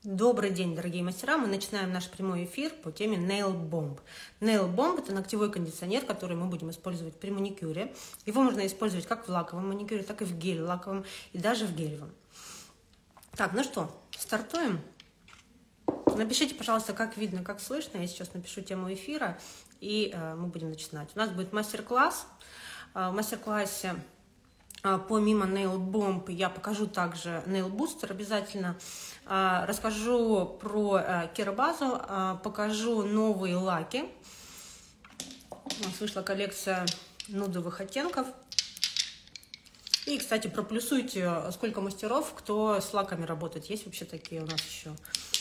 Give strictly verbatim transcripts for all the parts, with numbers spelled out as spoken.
Добрый день, дорогие мастера! Мы начинаем наш прямой эфир по теме Nail Bomb. Nail Bomb – это ногтевой кондиционер, который мы будем использовать при маникюре. Его можно использовать как в лаковом маникюре, так и в гель-лаковом, и даже в гелевом. Так, ну что, стартуем? Напишите, пожалуйста, как видно, как слышно. Я сейчас напишу тему эфира, и э, мы будем начинать. У нас будет мастер-класс. Э, в мастер-классе э, помимо Nail Bomb я покажу также Nail Booster обязательно. Э, расскажу про э, керабазу, э, покажу новые лаки. У нас вышла коллекция нудовых оттенков. И, кстати, проплюсуйте, сколько мастеров, кто с лаками работает. Есть вообще такие у нас еще.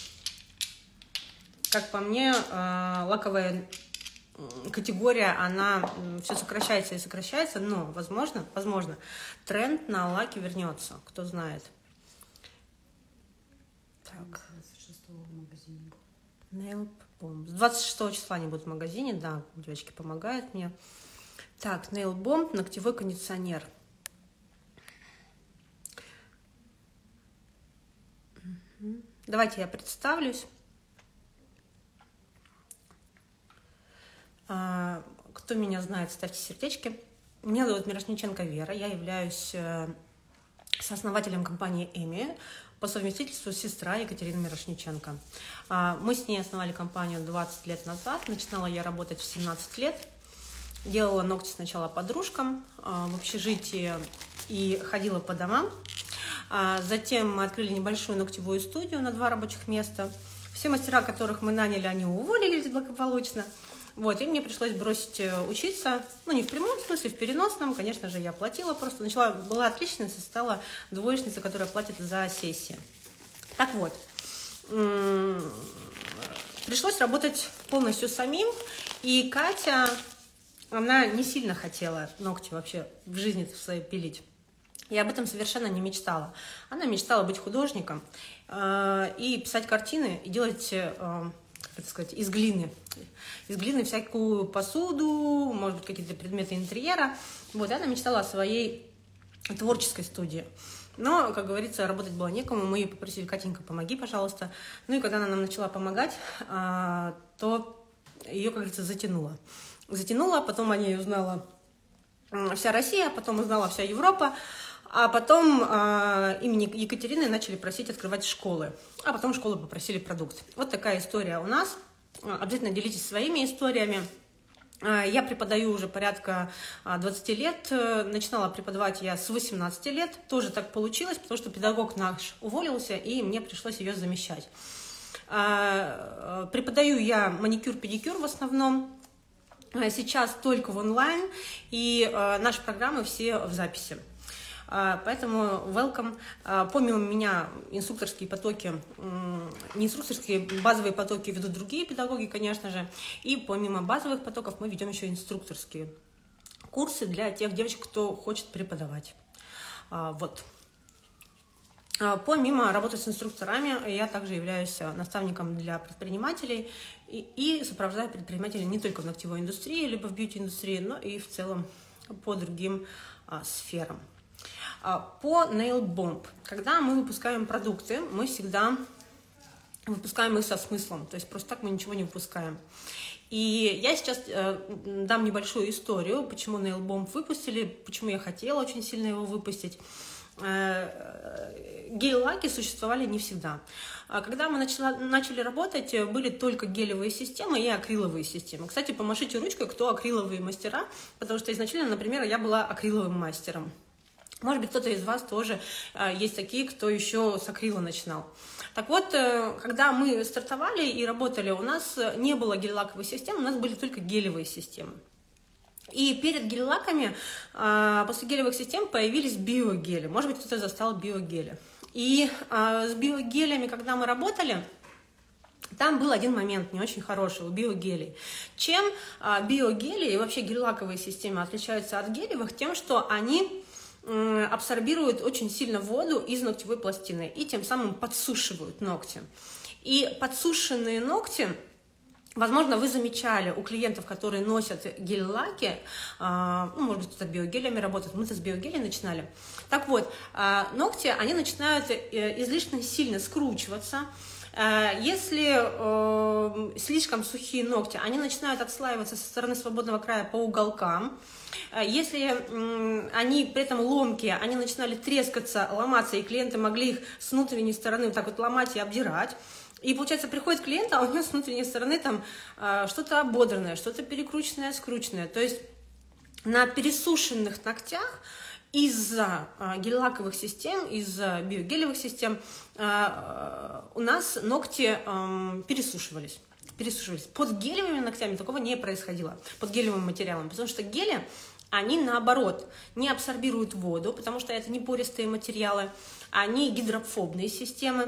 Как по мне, лаковая категория, она все сокращается и сокращается, но, возможно, возможно, тренд на лаки вернется, кто знает. Так. двадцать шестого в магазине. Nail Bomb. С двадцать шестого числа они будут в магазине, да, девочки помогают мне. Так, Nail Bomb, ногтевой кондиционер. Давайте я представлюсь. Кто меня знает, ставьте сердечки. Меня зовут Мирошниченко Вера. Я являюсь сооснователем компании Эми, по совместительству сестра Екатерины Мирошниченко. Мы с ней основали компанию двадцать лет назад. Начинала я работать в семнадцать лет. Делала ногти сначала подружкам в общежитии и ходила по домам. Затем мы открыли небольшую ногтевую студию на два рабочих места. Все мастера, которых мы наняли, они уволились благополучно. Вот, и мне пришлось бросить учиться, ну, не в прямом смысле, в переносном. Конечно же, я платила просто. Начала, была отличница, стала двоечницей, которая платит за сессии. Так вот, пришлось работать полностью самим. И Катя, она не сильно хотела ногти вообще в жизни своей пилить. Я об этом совершенно не мечтала. Она мечтала быть художником э, и писать картины, и делать, э, как это сказать, из глины. Из глины всякую посуду, может быть, какие-то предметы интерьера. Вот, она мечтала о своей творческой студии. Но, как говорится, работать было некому. Мы ее попросили: Катенька, помоги, пожалуйста. Ну и когда она нам начала помогать, э, то ее, как говорится, затянуло. Затянуло, потом о ней узнала вся Россия, потом узнала вся Европа. А потом э, имени Екатерины начали просить открывать школы. А потом школы попросили продукт. Вот такая история у нас. Обязательно делитесь своими историями. Э, я преподаю уже порядка двадцати лет. Начинала преподавать я с восемнадцати лет. Тоже так получилось, потому что педагог наш уволился, и мне пришлось ее замещать. Э, преподаю я маникюр-педикюр в основном. Сейчас только в онлайн. И э, наши программы все в записи. Поэтому welcome. Помимо меня инструкторские потоки, не инструкторские, базовые потоки ведут другие педагоги, конечно же. И помимо базовых потоков мы ведем еще инструкторские курсы для тех девочек, кто хочет преподавать. Вот. Помимо работы с инструкторами, я также являюсь наставником для предпринимателей и, и сопровождаю предпринимателей не только в ногтевой индустрии, либо в бьюти-индустрии, но и в целом по другим а, сферам. По Nail Bomb. Когда мы выпускаем продукты, мы всегда выпускаем их со смыслом. То есть просто так мы ничего не выпускаем. И я сейчас э, дам небольшую историю, почему Nail Bomb выпустили, почему я хотела очень сильно его выпустить. Э, гель-лаки существовали не всегда. Когда мы начала, начали работать, были только гелевые системы и акриловые системы. Кстати, помашите ручкой, кто акриловые мастера, потому что изначально, например, я была акриловым мастером. Может быть, кто-то из вас тоже э, есть такие, кто еще с акрила начинал. Так вот, э, когда мы стартовали и работали, у нас не было гель-лаковой системы, у нас были только гелевые системы. И перед гель-лаками, э, после гелевых систем, появились биогели. Может быть, кто-то застал биогели. И э, с биогелями, когда мы работали, там был один момент не очень хороший у биогелей. Чем э, биогели и вообще гель-лаковые системы отличаются от гелевых? Тем, что они абсорбируют очень сильно воду из ногтевой пластины и тем самым подсушивают ногти. И подсушенные ногти Возможно, вы замечали у клиентов, которые носят гель-лаки, ну, может быть, кто-то биогелями работает, мы-то с биогелей начинали. Так вот, ногти, они начинают излишне сильно скручиваться. Если э, слишком сухие ногти, они начинают отслаиваться со стороны свободного края по уголкам. Если э, они при этом ломкие, они начинали трескаться, ломаться, и клиенты могли их с внутренней стороны вот так вот ломать и обдирать. И, получается, приходит клиент, а у него с внутренней стороны там э, что-то ободранное, что-то перекрученное, скрученное. То есть на пересушенных ногтях из-за э, гель-лаковых систем, из-за биогелевых систем э, у нас ногти э, пересушивались. пересушивались. Под гелевыми ногтями такого не происходило, под гелевым материалом, потому что гели, они наоборот не абсорбируют воду, потому что это не пористые материалы, они гидрофобные системы.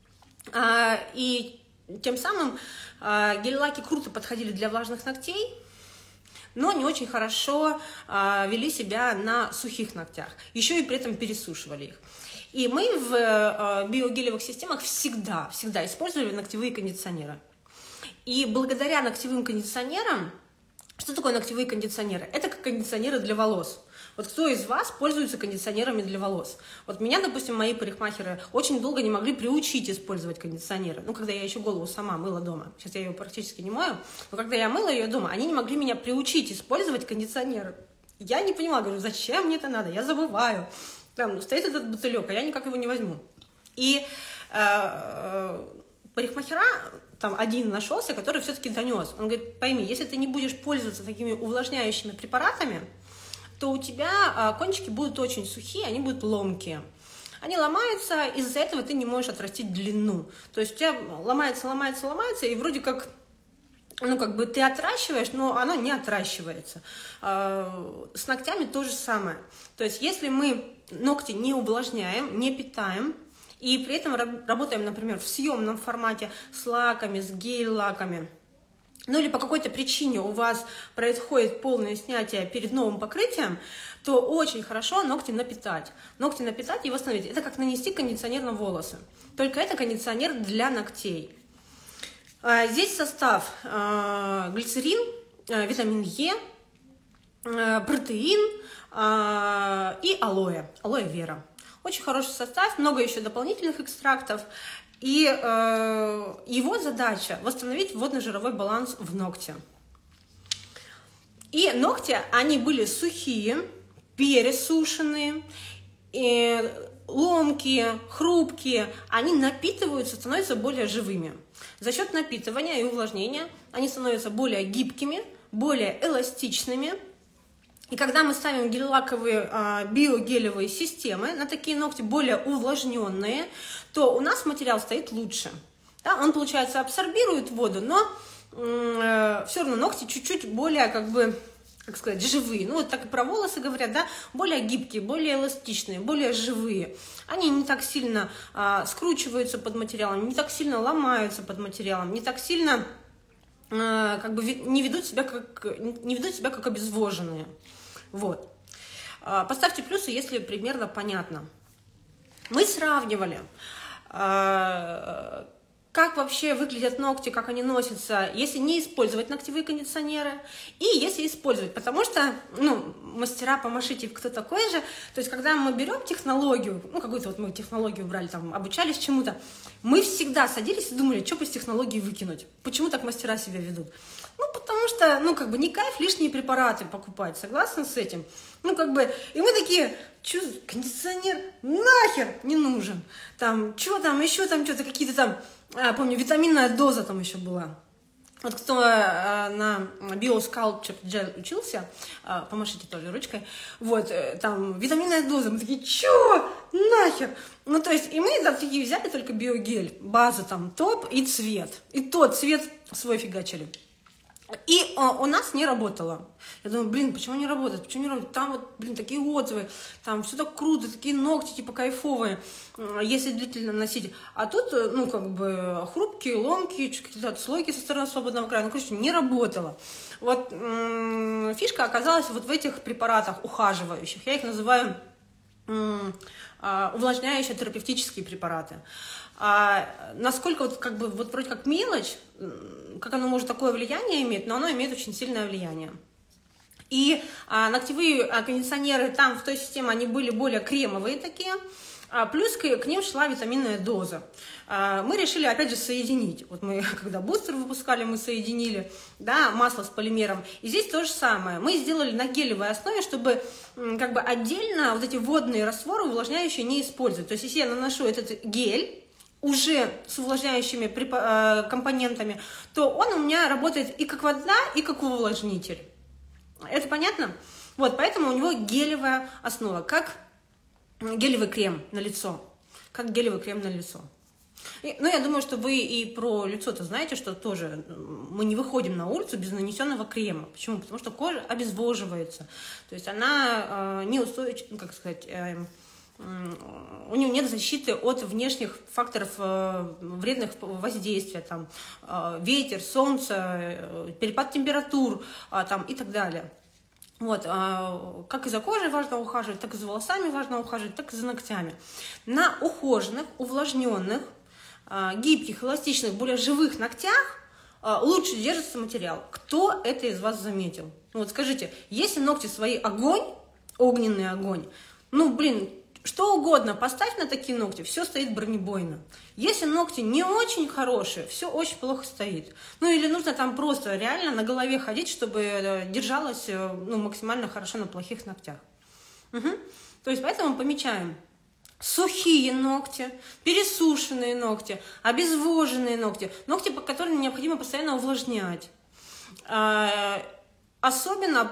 И тем самым гель-лаки круто подходили для влажных ногтей, но не очень хорошо вели себя на сухих ногтях, еще и при этом пересушивали их. И мы в биогелевых системах всегда, всегда использовали ногтевые кондиционеры. И благодаря ногтевым кондиционерам, что такое ногтевые кондиционеры? Это как кондиционеры для волос. Вот кто из вас пользуется кондиционерами для волос? Вот меня, допустим, мои парикмахеры очень долго не могли приучить использовать кондиционеры. Ну, когда я еще голову сама мыла дома. Сейчас я ее практически не мою. Но когда я мыла ее дома, они не могли меня приучить использовать кондиционеры. Я не понимала, говорю, зачем мне это надо? Я забываю. Там стоит этот бутылек, а я никак его не возьму. И э, парикмахера, там один нашелся, который все-таки донес. Он говорит, пойми, если ты не будешь пользоваться такими увлажняющими препаратами, то у тебя кончики будут очень сухие, они будут ломкие. Они ломаются, из-за этого ты не можешь отрастить длину. То есть у тебя ломается, ломается, ломается, и вроде как, ну, как бы ты отращиваешь, но оно не отращивается. С ногтями то же самое. То есть если мы ногти не увлажняем, не питаем, и при этом работаем, например, в съемном формате с лаками, с гель-лаками, ну или по какой-то причине у вас происходит полное снятие перед новым покрытием, то очень хорошо ногти напитать. Ногти напитать и восстановить. Это как нанести кондиционер на волосы. Только это кондиционер для ногтей. Здесь состав глицерин, витамин Е, протеин и алоэ, алоэ вера. Очень хороший состав, много еще дополнительных экстрактов. И э, его задача восстановить водно-жировой баланс в ногте. И ногти, они были сухие, пересушенные, и ломкие, хрупкие. Они напитываются, становятся более живыми. За счет напитывания и увлажнения они становятся более гибкими, более эластичными. И когда мы ставим гель-лаковые, а, биогелевые системы на такие ногти, более увлажненные, то у нас материал стоит лучше. Да? Он, получается, абсорбирует воду, но э, все равно ногти чуть-чуть более, как бы, как сказать, живые. Ну, вот так и про волосы говорят, да, более гибкие, более эластичные, более живые. Они не так сильно э, скручиваются под материалом, не так сильно ломаются под материалом, не так сильно э, как бы не ведут себя как, не ведут себя как обезвоженные. Вот. Поставьте плюсы, если примерно понятно. Мы сравнивали, как вообще выглядят ногти, как они носятся, если не использовать ногтевые кондиционеры, и если использовать. Потому что, ну, мастера по мошите, кто такой же, то есть, когда мы берем технологию, ну, какую-то вот мы технологию брали, там, обучались чему-то, мы всегда садились и думали, что бы из технологии выкинуть, почему так мастера себя ведут. Ну, потому что, ну, как бы, не кайф лишние препараты покупать, согласны с этим? Ну, как бы, и мы такие, что, кондиционер нахер не нужен, там, что там, еще там, что-то, какие-то там, а, помню, витаминная доза там еще была. Вот кто а, на BioSculpture Gel учился, а, помашите тоже ручкой, вот, там, витаминная доза, мы такие, чё, нахер? Ну, то есть, и мы там такие взяли только биогель, базу там, топ и цвет, и тот цвет свой фигачили. И а, у нас не работало. Я думаю, блин, почему не работает? Почему не работает? Там вот, блин, такие отзывы, там все так круто, такие ногти, типа, кайфовые, если длительно носить. А тут, ну, как бы, хрупкие, ломкие, какие-то отслойки со стороны свободного края. Ну, короче, не работало. Вот м-м, фишка оказалась вот в этих препаратах ухаживающих. Я их называю м-м, увлажняющие терапевтические препараты. А насколько вот как бы вот вроде как мелочь, как оно может такое влияние иметь, но оно имеет очень сильное влияние. И а, ногтевые а, кондиционеры там в той системе, они были более кремовые такие, а, плюс к, к ним шла витаминная доза. А, мы решили, опять же, соединить. Вот мы, когда бустер выпускали, мы соединили, да, масло с полимером. И здесь то же самое. Мы сделали на гелевой основе, чтобы как бы отдельно вот эти водные растворы увлажняющие не использовать. То есть если я наношу этот гель уже с увлажняющими компонентами, то он у меня работает и как вода, и как увлажнитель. Это понятно? Вот, поэтому у него гелевая основа, как гелевый крем на лицо. Как гелевый крем на лицо. И, ну, я думаю, что вы и про лицо-то знаете, что тоже мы не выходим на улицу без нанесенного крема. Почему? Потому что кожа обезвоживается. То есть она э, неустойчива, ну, как сказать, э, э, у нее нет защиты от внешних факторов э, вредных воздействия, там, э, ветер, солнце, э, перепад температур э, там, и так далее. Вот, э, как и за кожей важно ухаживать, так и за волосами важно ухаживать, так и за ногтями. На ухоженных, увлажненных, гибких, эластичных, более живых ногтях лучше держится материал. Кто это из вас заметил? Ну вот скажите, если ногти свои огонь, огненный огонь, ну блин, что угодно поставь на такие ногти, все стоит бронебойно. Если ногти не очень хорошие, все очень плохо стоит. Ну или нужно там просто реально на голове ходить, чтобы держалось, ну, максимально хорошо на плохих ногтях. Угу. То есть поэтому помечаем. Сухие ногти, пересушенные ногти, обезвоженные ногти, ногти, которые необходимо постоянно увлажнять. Особенно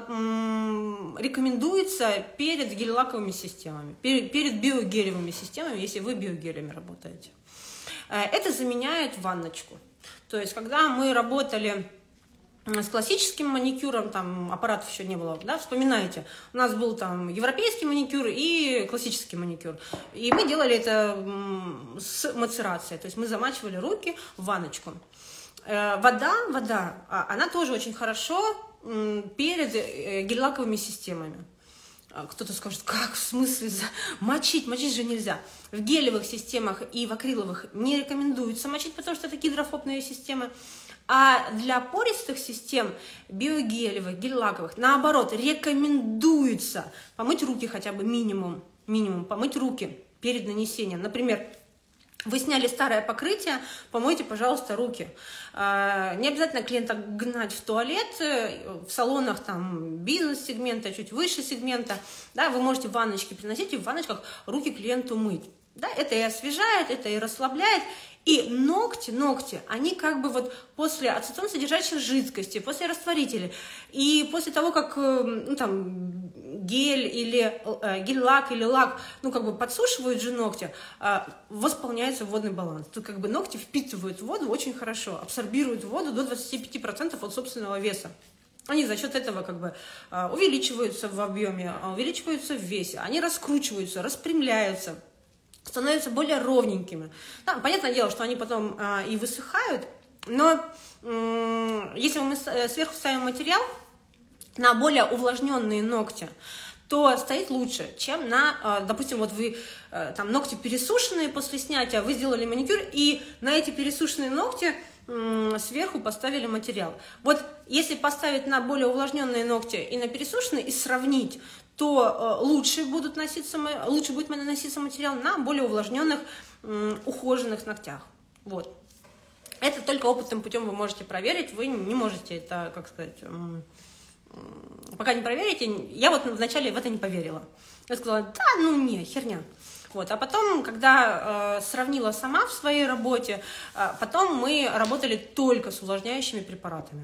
рекомендуется перед гель-лаковыми системами, перед биогелевыми системами, если вы биогелями работаете. Это заменяет ванночку. То есть, когда мы работали с классическим маникюром, там аппаратов еще не было, да, вспоминайте, у нас был там европейский маникюр и классический маникюр, и мы делали это с мацерацией, то есть мы замачивали руки в ванночку. Вода, вода, она тоже очень хорошо перед гель-лаковыми системами. Кто-то скажет, как, в смысле, мочить, мочить же нельзя. В гелевых системах и в акриловых не рекомендуется мочить, потому что это гидрофобные системы. А для пористых систем, биогелевых, гель-лаковых, наоборот, рекомендуется помыть руки хотя бы минимум, минимум, помыть руки перед нанесением. Например, вы сняли старое покрытие, помойте, пожалуйста, руки. Не обязательно клиента гнать в туалет, в салонах там бизнес-сегмента, чуть выше сегмента, да, вы можете ванночки приносить и в ванночках руки клиенту мыть. Да, это и освежает, это и расслабляет. И ногти, ногти, они как бы вот после ацетон содержащих жидкостей, после растворителей, и после того, как, ну, там, гель или э, гель-лак или лак, ну, как бы подсушивают же ногти, э, восполняется водный баланс. Тут как бы ногти впитывают воду очень хорошо, абсорбируют воду до двадцати пяти процентов от собственного веса. Они за счет этого как бы увеличиваются в объеме, увеличиваются в весе, они раскручиваются, распрямляются, становятся более ровненькими. Да, понятное дело, что они потом а, и высыхают, но м- если мы сверху ставим материал на более увлажненные ногти, то стоит лучше, чем на, а, допустим, вот вы а, там ногти пересушенные после снятия, вы сделали маникюр, и на эти пересушенные ногти м- сверху поставили материал. Вот если поставить на более увлажненные ногти и на пересушенные и сравнить, то лучше, будут носиться, лучше будет наноситься материал на более увлажненных, ухоженных ногтях. Вот. Это только опытным путем вы можете проверить, вы не можете это, как сказать, пока не проверите. Я вот вначале в это не поверила. Я сказала, да, ну не, херня. Вот. А потом, когда э, сравнила сама в своей работе, э, потом мы работали только с увлажняющими препаратами.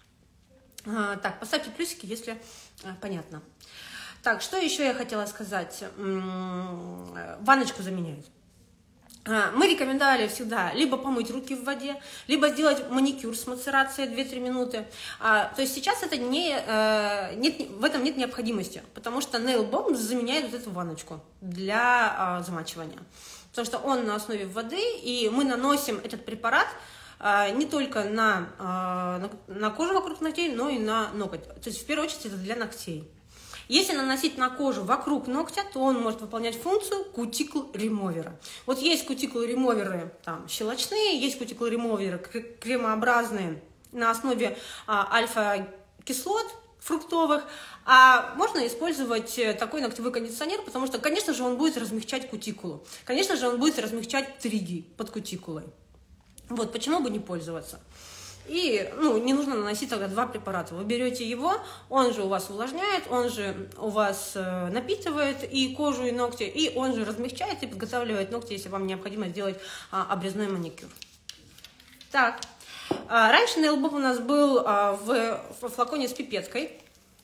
Э, так, поставьте плюсики, если э, понятно. Так, что еще я хотела сказать? Ванночку заменяют. Мы рекомендовали всегда либо помыть руки в воде, либо сделать маникюр с мацерацией две-три минуты. То есть сейчас это не, нет, в этом нет необходимости, потому что Nail Bomb заменяет вот эту ванночку для замачивания. Потому что он на основе воды, и мы наносим этот препарат не только на, на, на кожу вокруг ногтей, но и на ноготь. То есть в первую очередь это для ногтей. Если наносить на кожу вокруг ногтя, то он может выполнять функцию кутикул-ремовера. Вот есть кутикул-ремоверы там щелочные, есть кутикул-ремоверы кремообразные, на основе а, альфа-кислот фруктовых, а можно использовать такой ногтевой кондиционер, потому что, конечно же, он будет размягчать кутикулу, конечно же, он будет размягчать триги под кутикулой. Вот, почему бы не пользоваться? И, ну, не нужно наносить тогда два препарата. Вы берете его, он же у вас увлажняет, он же у вас э, напитывает и кожу, и ногти, и он же размягчает и подготавливает ногти, если вам необходимо сделать а, обрезной маникюр. Так, а, раньше Nail Bomb у нас был а, в, в флаконе с пипеткой.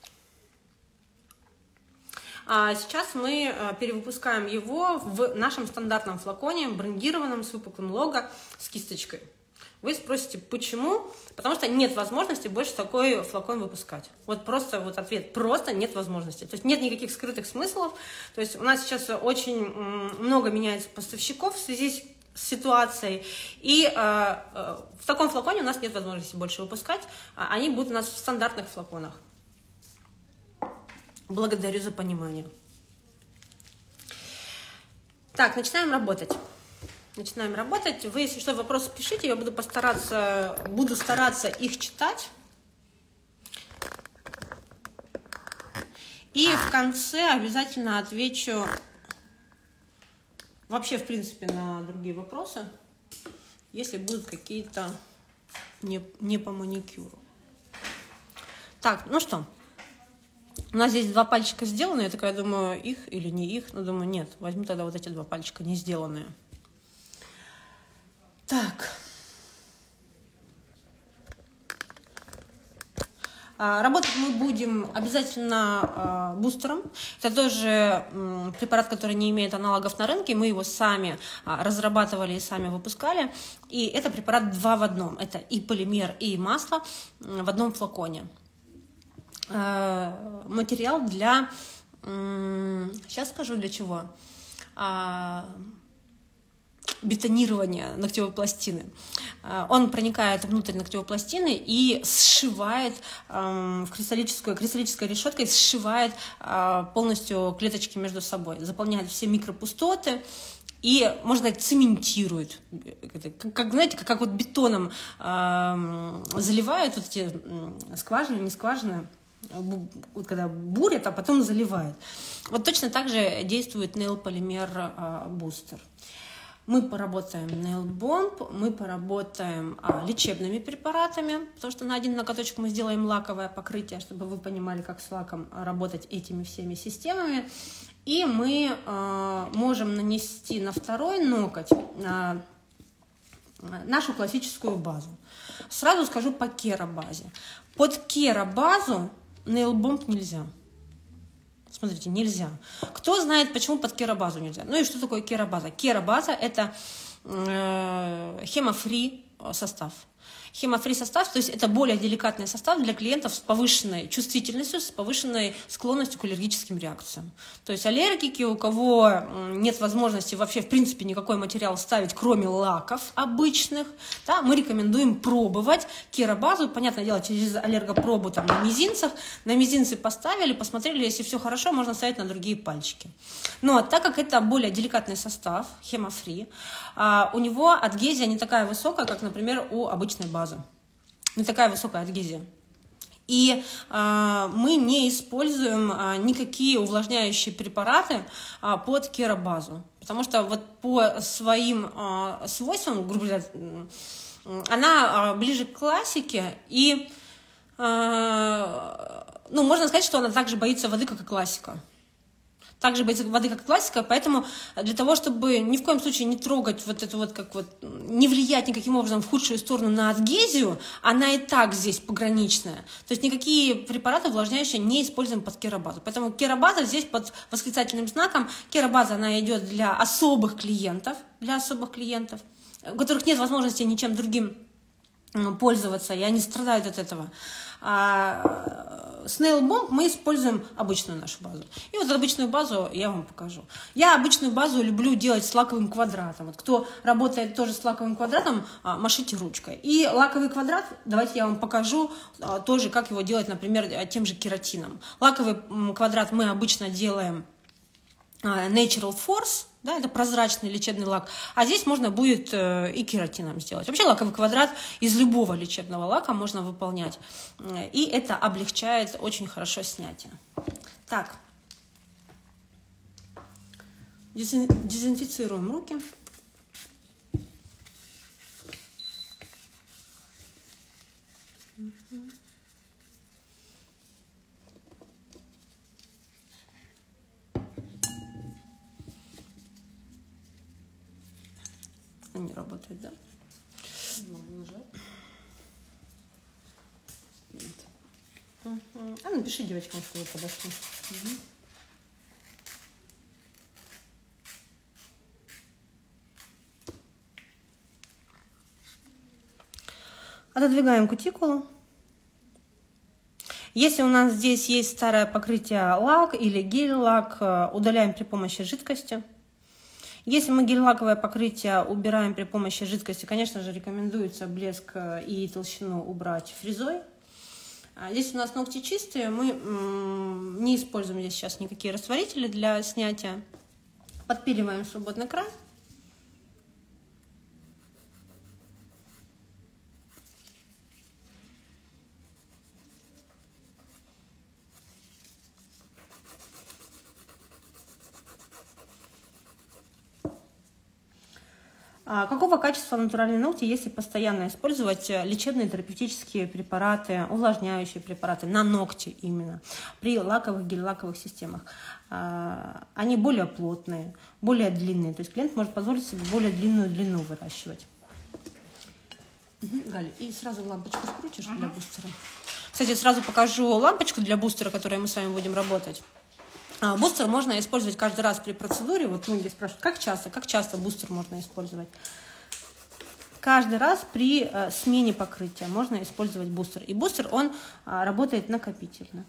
А сейчас мы а, перевыпускаем его в нашем стандартном флаконе, брендированном, с выпуклым лого, с кисточкой. Вы спросите, почему? Потому что нет возможности больше такой флакон выпускать. Вот просто вот ответ, просто нет возможности. То есть нет никаких скрытых смыслов. То есть у нас сейчас очень много меняется поставщиков в связи с ситуацией. И э, э, в таком флаконе у нас нет возможности больше выпускать. Они будут у нас в стандартных флаконах. Благодарю за понимание. Так, начинаем работать. Начинаем работать. Вы, если что, вопросы пишите, я буду постараться, буду стараться их читать. И в конце обязательно отвечу вообще, в принципе, на другие вопросы, если будут какие-то не, не по маникюру. Так, ну что, у нас здесь два пальчика сделаны, я такая думаю, их или не их, но думаю, нет, возьму тогда вот эти два пальчика не сделанные. Так, работать мы будем обязательно бустером. Это тоже препарат, который не имеет аналогов на рынке. Мы его сами разрабатывали и сами выпускали. И это препарат два в одном. Это и полимер, и масло в одном флаконе. Материал для... Сейчас скажу для чего. Бетонирование ногтевой пластины. Он проникает внутрь ногтевой пластины и сшивает э, в кристаллическую, кристаллической решеткой сшивает э, полностью клеточки между собой, заполняет все микропустоты и, можно сказать, цементирует. Как, как знаете, как, как вот бетоном э, заливают вот эти скважины, не скважины, вот когда бурят, а потом заливают. Вот точно так же действует Nail Polymer э, Booster. Мы поработаем Nail Bomb, мы поработаем а, лечебными препаратами, потому что на один ноготочек мы сделаем лаковое покрытие, чтобы вы понимали, как с лаком работать этими всеми системами. И мы а, можем нанести на второй ноготь а, нашу классическую базу. Сразу скажу по керабазе. Под керабазу Nail Bomb нельзя. Смотрите, нельзя. Кто знает, почему под керабазу нельзя? Ну и что такое керабаза? Керабаза – это э, хемофри состав. Хемофри состав, то есть это более деликатный состав для клиентов с повышенной чувствительностью, с повышенной склонностью к аллергическим реакциям. То есть аллергики, у кого нет возможности вообще в принципе никакой материал ставить, кроме лаков обычных, да, мы рекомендуем пробовать керабазу, понятное дело, через аллергопробу там, на мизинцах. На мизинцы поставили, посмотрели, если все хорошо, можно ставить на другие пальчики. Но так как это более деликатный состав, хемофри, у него адгезия не такая высокая, как, например, у обычной базы. Не такая высокая адгезия. И э, мы не используем э, никакие увлажняющие препараты э, под керабазу. Потому что вот по своим э, свойствам, грубо говоря, э, она э, ближе к классике. И э, ну, можно сказать, что она также боится воды, как и классика. Также боится воды, как классика, поэтому для того, чтобы ни в коем случае не трогать вот это вот, как вот, не влиять никаким образом в худшую сторону на адгезию, она и так здесь пограничная. То есть никакие препараты увлажняющие не используем под керабазу. Поэтому керабаза здесь под восклицательным знаком. Керабаза, она идет для особых клиентов, для особых клиентов, у которых нет возможности ничем другим пользоваться, и они страдают от этого. А с Nail Bomb мы используем обычную нашу базу. И вот обычную базу я вам покажу. Я обычную базу люблю делать с лаковым квадратом. Вот кто работает тоже с лаковым квадратом, машите ручкой. И лаковый квадрат, давайте я вам покажу тоже, как его делать, например, тем же кератином. Лаковый квадрат мы обычно делаем Natural Force, да, это прозрачный лечебный лак, а здесь можно будет и кератином сделать. Вообще лаковый квадрат из любого лечебного лака можно выполнять, и это облегчает очень хорошо снятие. Так, дезинфицируем руки. Не работает, да? Угу. А напиши девочкам, что вы подошли. Угу. Отодвигаем кутикулу. Если у нас здесь есть старое покрытие лак или гель-лак, удаляем при помощи жидкости. Если мы гель-лаковое покрытие убираем при помощи жидкости, конечно же, рекомендуется блеск и толщину убрать фрезой. Если у нас ногти чистые, мы не используем здесь сейчас никакие растворители для снятия. Подпиливаем свободный край. Какого качества натуральные ногти, если постоянно использовать лечебные терапевтические препараты, увлажняющие препараты на ногти именно, при лаковых, гель-лаковых системах? Они более плотные, более длинные, то есть клиент может позволить себе более длинную длину выращивать. Угу, Галя, и сразу лампочку скрутишь для бустера. Кстати, сразу покажу лампочку для бустера, которой мы с вами будем работать. Бустер можно использовать каждый раз при процедуре. Вот многие спрашивают, как часто, как часто бустер можно использовать. Каждый раз при э, смене покрытия можно использовать бустер. И бустер, он а, работает накопительно.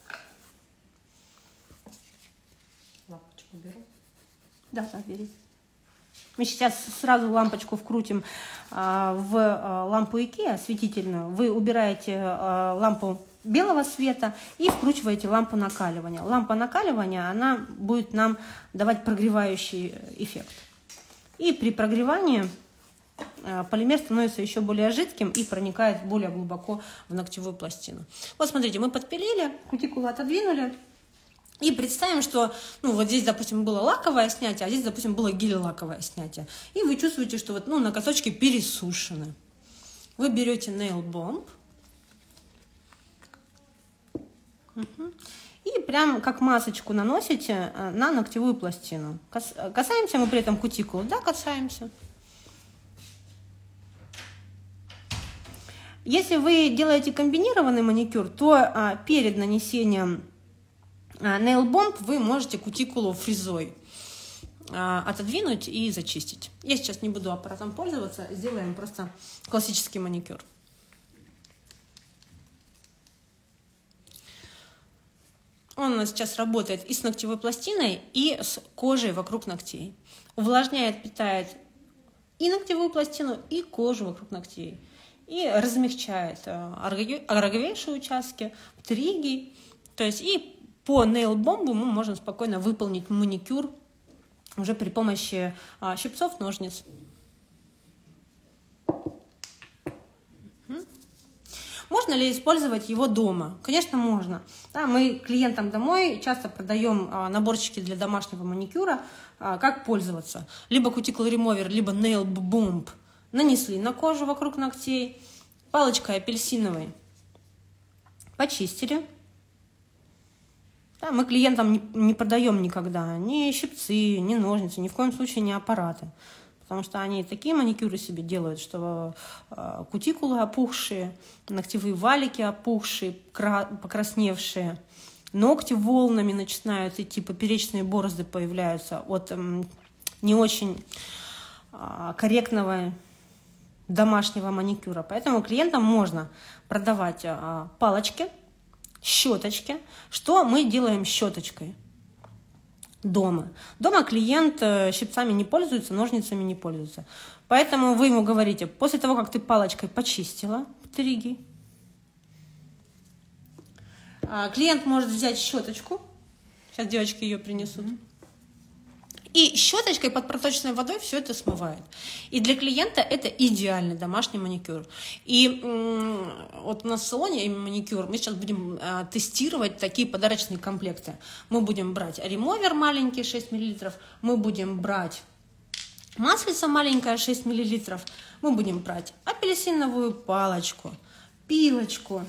Лампочку беру? Да, да, бери. Мы сейчас сразу лампочку вкрутим а, в а, лампу IKEA осветительную. Вы убираете а, лампу белого света и вкручиваете лампу накаливания. Лампа накаливания, она будет нам давать прогревающий эффект. И при прогревании полимер становится еще более жидким и проникает более глубоко в ногтевую пластину. Вот смотрите, мы подпилили, кутикулу отодвинули. И представим, что ну, вот здесь, допустим, было лаковое снятие, а здесь, допустим, было гель-лаковое снятие. И вы чувствуете, что вот, ну, ноготочки пересушены. Вы берете Nail Bomb. И прям как масочку наносите на ногтевую пластину. Касаемся мы при этом кутикулы? Да, касаемся. Если вы делаете комбинированный маникюр, то а, перед нанесением а, Nail Bomb вы можете кутикулу фрезой а, отодвинуть и зачистить. Я сейчас не буду аппаратом пользоваться, сделаем просто классический маникюр. Он у нас сейчас работает и с ногтевой пластиной, и с кожей вокруг ногтей. Увлажняет, питает и ногтевую пластину, и кожу вокруг ногтей. И размягчает ороговевшие участки, триги. То есть и по Nail Bomb мы можем спокойно выполнить маникюр уже при помощи щипцов, ножниц. Можно ли использовать его дома? Конечно, можно. Да, мы клиентам домой часто продаем а, наборчики для домашнего маникюра, а, как пользоваться. Либо Cuticle Remover, либо Nail Bomb нанесли на кожу вокруг ногтей, палочкой апельсиновой почистили. Да, мы клиентам не, не продаем никогда ни щипцы, ни ножницы, ни в коем случае не аппараты. Потому что они такие маникюры себе делают, что э, кутикулы опухшие, ногтевые валики опухшие, покрасневшие, ногти волнами начинают идти, поперечные борозды появляются от э, не очень э, корректного домашнего маникюра. Поэтому клиентам можно продавать э, палочки, щеточки. Что мы делаем щеточкой? Дома. Дома клиент щипцами не пользуется, ножницами не пользуется. Поэтому вы ему говорите, после того, как ты палочкой почистила триги, клиент может взять щеточку. Сейчас девочки ее принесут. И щеточкой под проточной водой все это смывает. И для клиента это идеальный домашний маникюр. И вот у нас в салоне именно маникюр, мы сейчас будем а, тестировать такие подарочные комплекты. Мы будем брать ремовер маленький шесть миллилитров, мы будем брать маслица маленькая шесть миллилитров, мы будем брать апельсиновую палочку, пилочку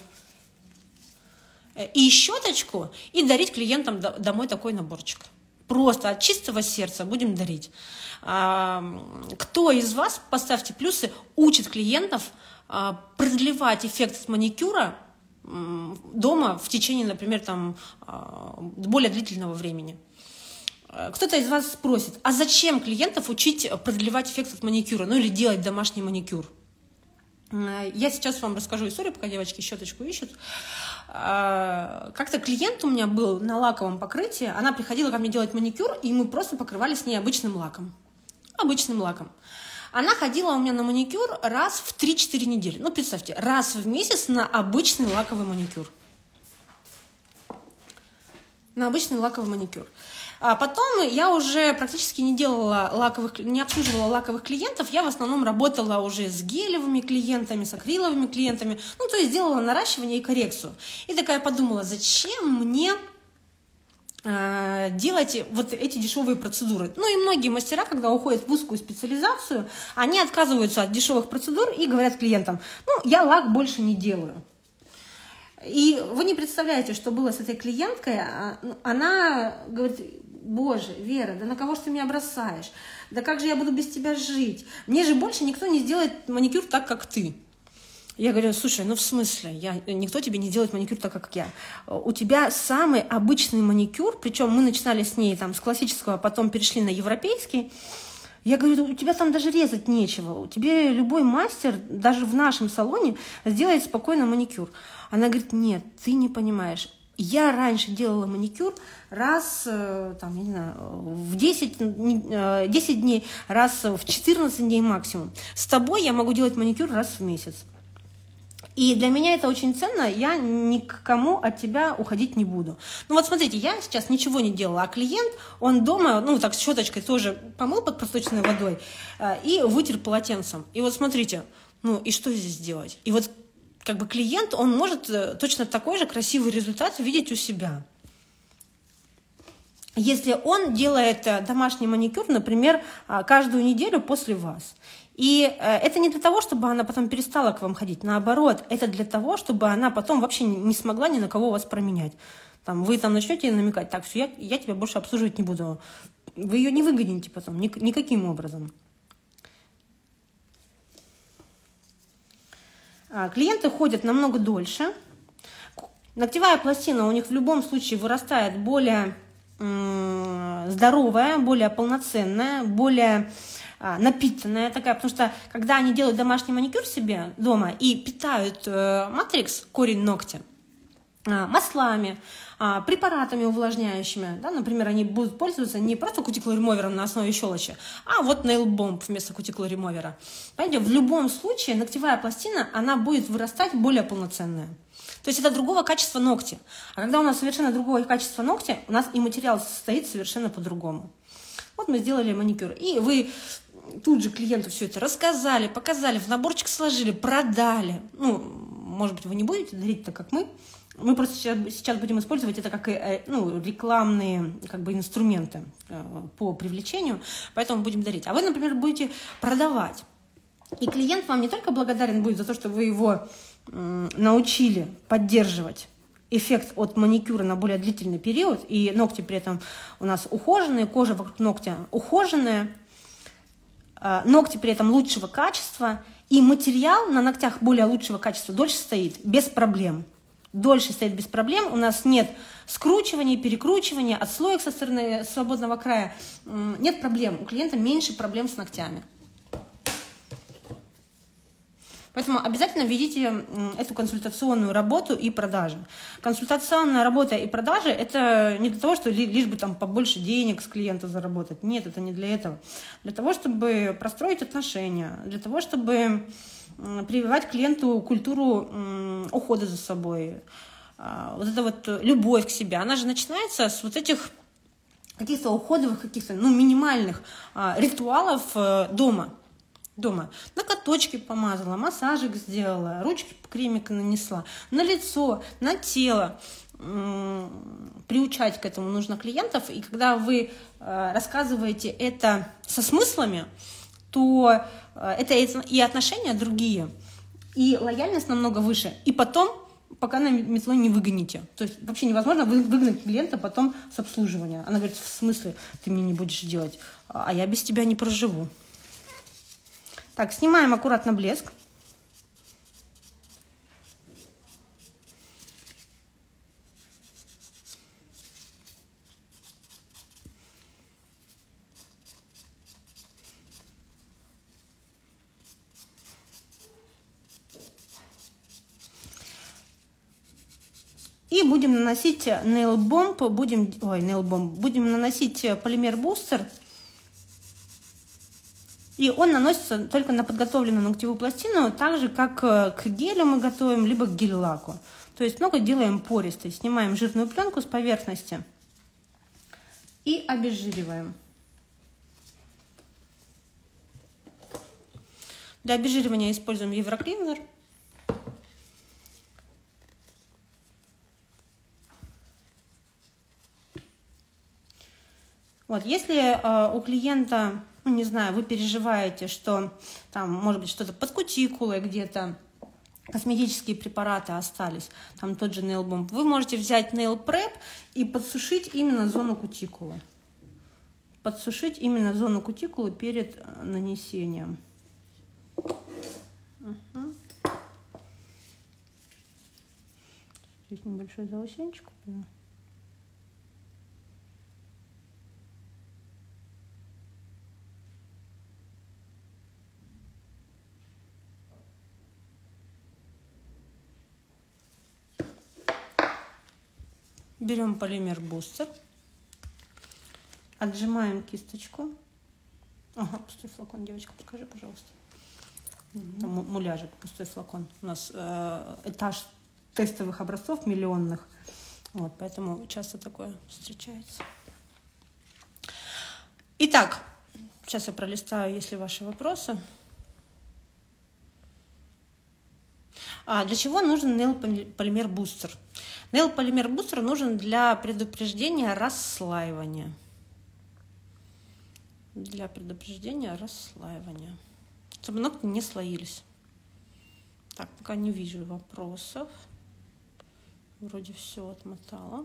и щеточку и дарить клиентам домой такой наборчик. Просто от чистого сердца будем дарить. Кто из вас, поставьте плюсы, учит клиентов продлевать эффект от маникюра дома в течение, например, там, более длительного времени? Кто-то из вас спросит, а зачем клиентов учить продлевать эффект от маникюра, ну или делать домашний маникюр? Я сейчас вам расскажу историю, пока девочки щеточку ищут. Как-то клиент у меня был на лаковом покрытии, она приходила ко мне делать маникюр, и мы просто покрывали с ней обычным лаком. Обычным лаком. Она ходила у меня на маникюр раз в три-четыре недели. Ну, представьте, раз в месяц на обычный лаковый маникюр. На обычный лаковый маникюр. А потом я уже практически не делала лаковых, не обслуживала лаковых клиентов, я в основном работала уже с гелевыми клиентами, с акриловыми клиентами, ну, то есть делала наращивание и коррекцию. И такая подумала, зачем мне э, делать вот эти дешевые процедуры? Ну, и многие мастера, когда уходят в узкую специализацию, они отказываются от дешевых процедур и говорят клиентам, ну, я лак больше не делаю. И вы не представляете, что было с этой клиенткой. Она говорит, боже, Вера, да на кого ж ты меня бросаешь? Да как же я буду без тебя жить? Мне же больше никто не сделает маникюр так, как ты. Я говорю, слушай, ну в смысле? Я, никто тебе не делает маникюр так, как я. У тебя самый обычный маникюр, причем мы начинали с ней там, с классического, а потом перешли на европейский. Я говорю, у тебя там даже резать нечего. У тебя любой мастер, даже в нашем салоне, сделает спокойно маникюр. Она говорит, нет, ты не понимаешь. Я раньше делала маникюр раз, там, я не знаю, в десять, десять дней, раз в четырнадцать дней максимум. С тобой я могу делать маникюр раз в месяц. И для меня это очень ценно, я ни к кому от тебя уходить не буду. Ну вот смотрите, я сейчас ничего не делала, а клиент, он дома, ну так с щеточкой тоже помыл под проточной водой и вытер полотенцем. И вот смотрите, ну и что здесь делать? И вот как бы клиент, он может точно такой же красивый результат видеть у себя. Если он делает домашний маникюр, например, каждую неделю после вас. И это не для того, чтобы она потом перестала к вам ходить. Наоборот, это для того, чтобы она потом вообще не смогла ни на кого вас променять. Там, вы там начнете намекать, так, все, я, я тебя больше обслуживать не буду. Вы ее не выгоните потом, ни, никаким образом. Клиенты ходят намного дольше. Ногтевая пластина у них в любом случае вырастает более м- здоровая, более полноценная, более напитанная такая, потому что когда они делают домашний маникюр себе дома и питают э, матрикс, корень ногтя, э, маслами, э, препаратами увлажняющими, да, например, они будут пользоваться не просто кутикулоремовером на основе щелочи, а вот нейл-бомб вместо кутикулоремовера. Понимаете, в любом случае ногтевая пластина, она будет вырастать более полноценная. То есть это другого качества ногти. А когда у нас совершенно другое качество ногтя, у нас и материал состоит совершенно по-другому. Вот мы сделали маникюр, и вы тут же клиенту все это рассказали, показали, в наборчик сложили, продали. Ну, может быть, вы не будете дарить так, как мы. Мы просто сейчас, сейчас будем использовать это как ну, рекламные как бы, инструменты по привлечению, поэтому будем дарить. А вы, например, будете продавать. И клиент вам не только благодарен будет за то, что вы его м, научили поддерживать эффект от маникюра на более длительный период, и ногти при этом у нас ухоженные, кожа вокруг ногтя ухоженная, ногти при этом лучшего качества, и материал на ногтях более лучшего качества дольше стоит без проблем. Дольше стоит без проблем, у нас нет скручивания, перекручивания, отслоек со стороны свободного края, нет проблем, у клиента меньше проблем с ногтями. Поэтому обязательно ведите эту консультационную работу и продажи. Консультационная работа и продажи – это не для того, чтобы лишь бы там побольше денег с клиента заработать. Нет, это не для этого. Для того, чтобы простроить отношения, для того, чтобы прививать клиенту культуру ухода за собой. Вот эта вот любовь к себе, она же начинается с вот этих каких-то уходовых, каких-то, ну, минимальных а, ритуалов а, дома. Дома. Ноготочки помазала, массажик сделала, ручки кремика нанесла, на лицо, на тело. Приучать к этому нужно клиентов. И когда вы а, рассказываете это со смыслами, то а, это и отношения другие, и лояльность намного выше. И потом, пока на метлой не выгоните. То есть вообще невозможно выгнать клиента потом с обслуживания. Она говорит, в смысле ты мне не будешь делать, а я без тебя не проживу. Так, снимаем аккуратно блеск. И будем наносить Nail Bomb, будем, ой, Nail Bomb, будем наносить полимер бустер. И он наносится только на подготовленную ногтевую пластину, так же, как к гелю мы готовим, либо к гель-лаку. То есть ноготь делаем пористый. Снимаем жирную пленку с поверхности и обезжириваем. Для обезжиривания используем Евроклинер. Вот, если э, у клиента, ну, не знаю, вы переживаете, что там, может быть, что-то под кутикулой где-то, косметические препараты остались, там тот же Nail Bomb, вы можете взять Nail Prep и подсушить именно зону кутикулы. Подсушить именно зону кутикулы перед нанесением. Угу. Здесь небольшой заусенчик. Берем полимер бустер, отжимаем кисточку. Ага, пустой флакон, девочка, покажи, пожалуйста. Mm-hmm. Там муляжик, пустой флакон. У нас э, этаж тестовых образцов миллионных, вот, поэтому часто такое встречается. Итак, сейчас я пролистаю, если ваши вопросы. А для чего нужен Nail полимер бустер? Nail полимер бустер нужен для предупреждения расслаивания. Для предупреждения расслаивания. Чтобы ногти не слоились. Так, пока не вижу вопросов. Вроде все отмотала.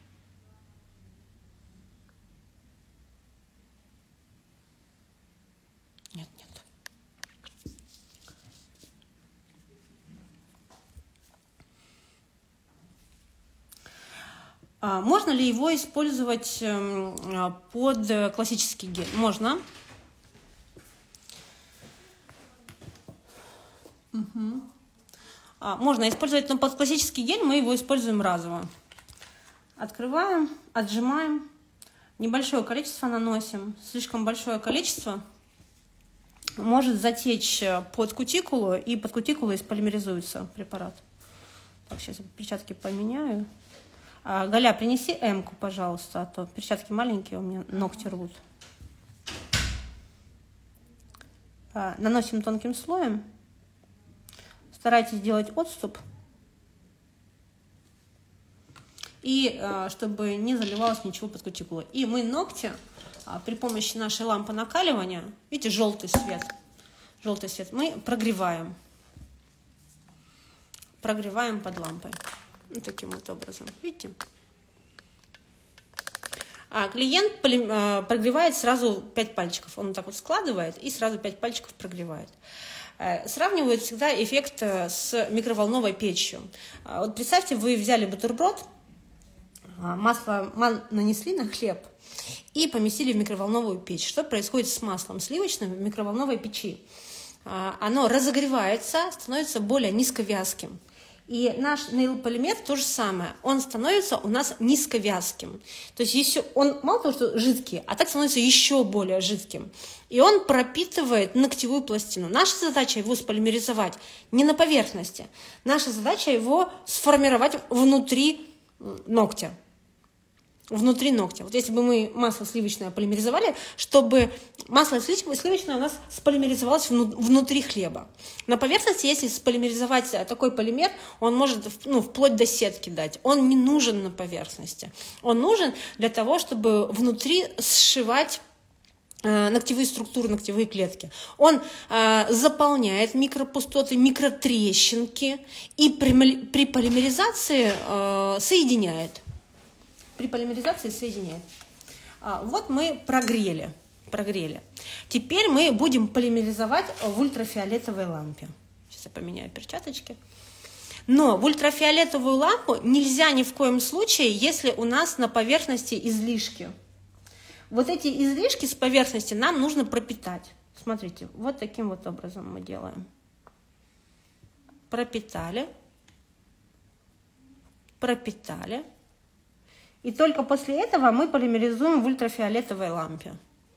Нет, нет. Можно ли его использовать под классический гель? Можно. Угу. Можно использовать, но под классический гель мы его используем разово. Открываем, отжимаем, небольшое количество наносим. Слишком большое количество может затечь под кутикулу, и под кутикулой сполимеризуется препарат. Так, сейчас я перчатки поменяю. Галя, принеси М-ку, пожалуйста, а то перчатки маленькие, у меня ногти рвут. Наносим тонким слоем. Старайтесь делать отступ. И чтобы не заливалось ничего под кутикулой. И мы ногти при помощи нашей лампы накаливания, видите, желтый свет, желтый свет, мы прогреваем. Прогреваем под лампой. Вот таким вот образом, видите? А клиент прогревает сразу пять пальчиков. Он вот так вот складывает и сразу пять пальчиков прогревает. Сравнивают всегда эффект с микроволновой печью. Вот представьте, вы взяли бутерброд, масло нанесли на хлеб и поместили в микроволновую печь. Что происходит с маслом сливочным в микроволновой печи? Оно разогревается, становится более низковязким. И наш Nail полимер то же самое. Он становится у нас низковязким. То есть еще он мало того, что жидкий, а так становится еще более жидким. И он пропитывает ногтевую пластину. Наша задача его сполимеризовать не на поверхности. Наша задача его сформировать внутри ногтя. внутри ногтя. Вот если бы мы масло сливочное полимеризовали, чтобы масло сливочное у нас сполимеризовалось внутри хлеба. На поверхности, если сполимеризовать такой полимер, он может, ну, вплоть до сетки дать. Он не нужен на поверхности. Он нужен для того, чтобы внутри сшивать ногтевые структуры, ногтевые клетки. Он э, заполняет микропустоты, микротрещинки и при, при полимеризации э, соединяет. При полимеризации соединяет. А, вот мы прогрели, прогрели. Теперь мы будем полимеризовать в ультрафиолетовой лампе. Сейчас я поменяю перчаточки. Но в ультрафиолетовую лампу нельзя ни в коем случае, если у нас на поверхности излишки. Вот эти излишки с поверхности нам нужно пропитать. Смотрите, вот таким вот образом мы делаем. Пропитали. Пропитали. И только после этого мы полимеризуем в ультрафиолетовой лампе.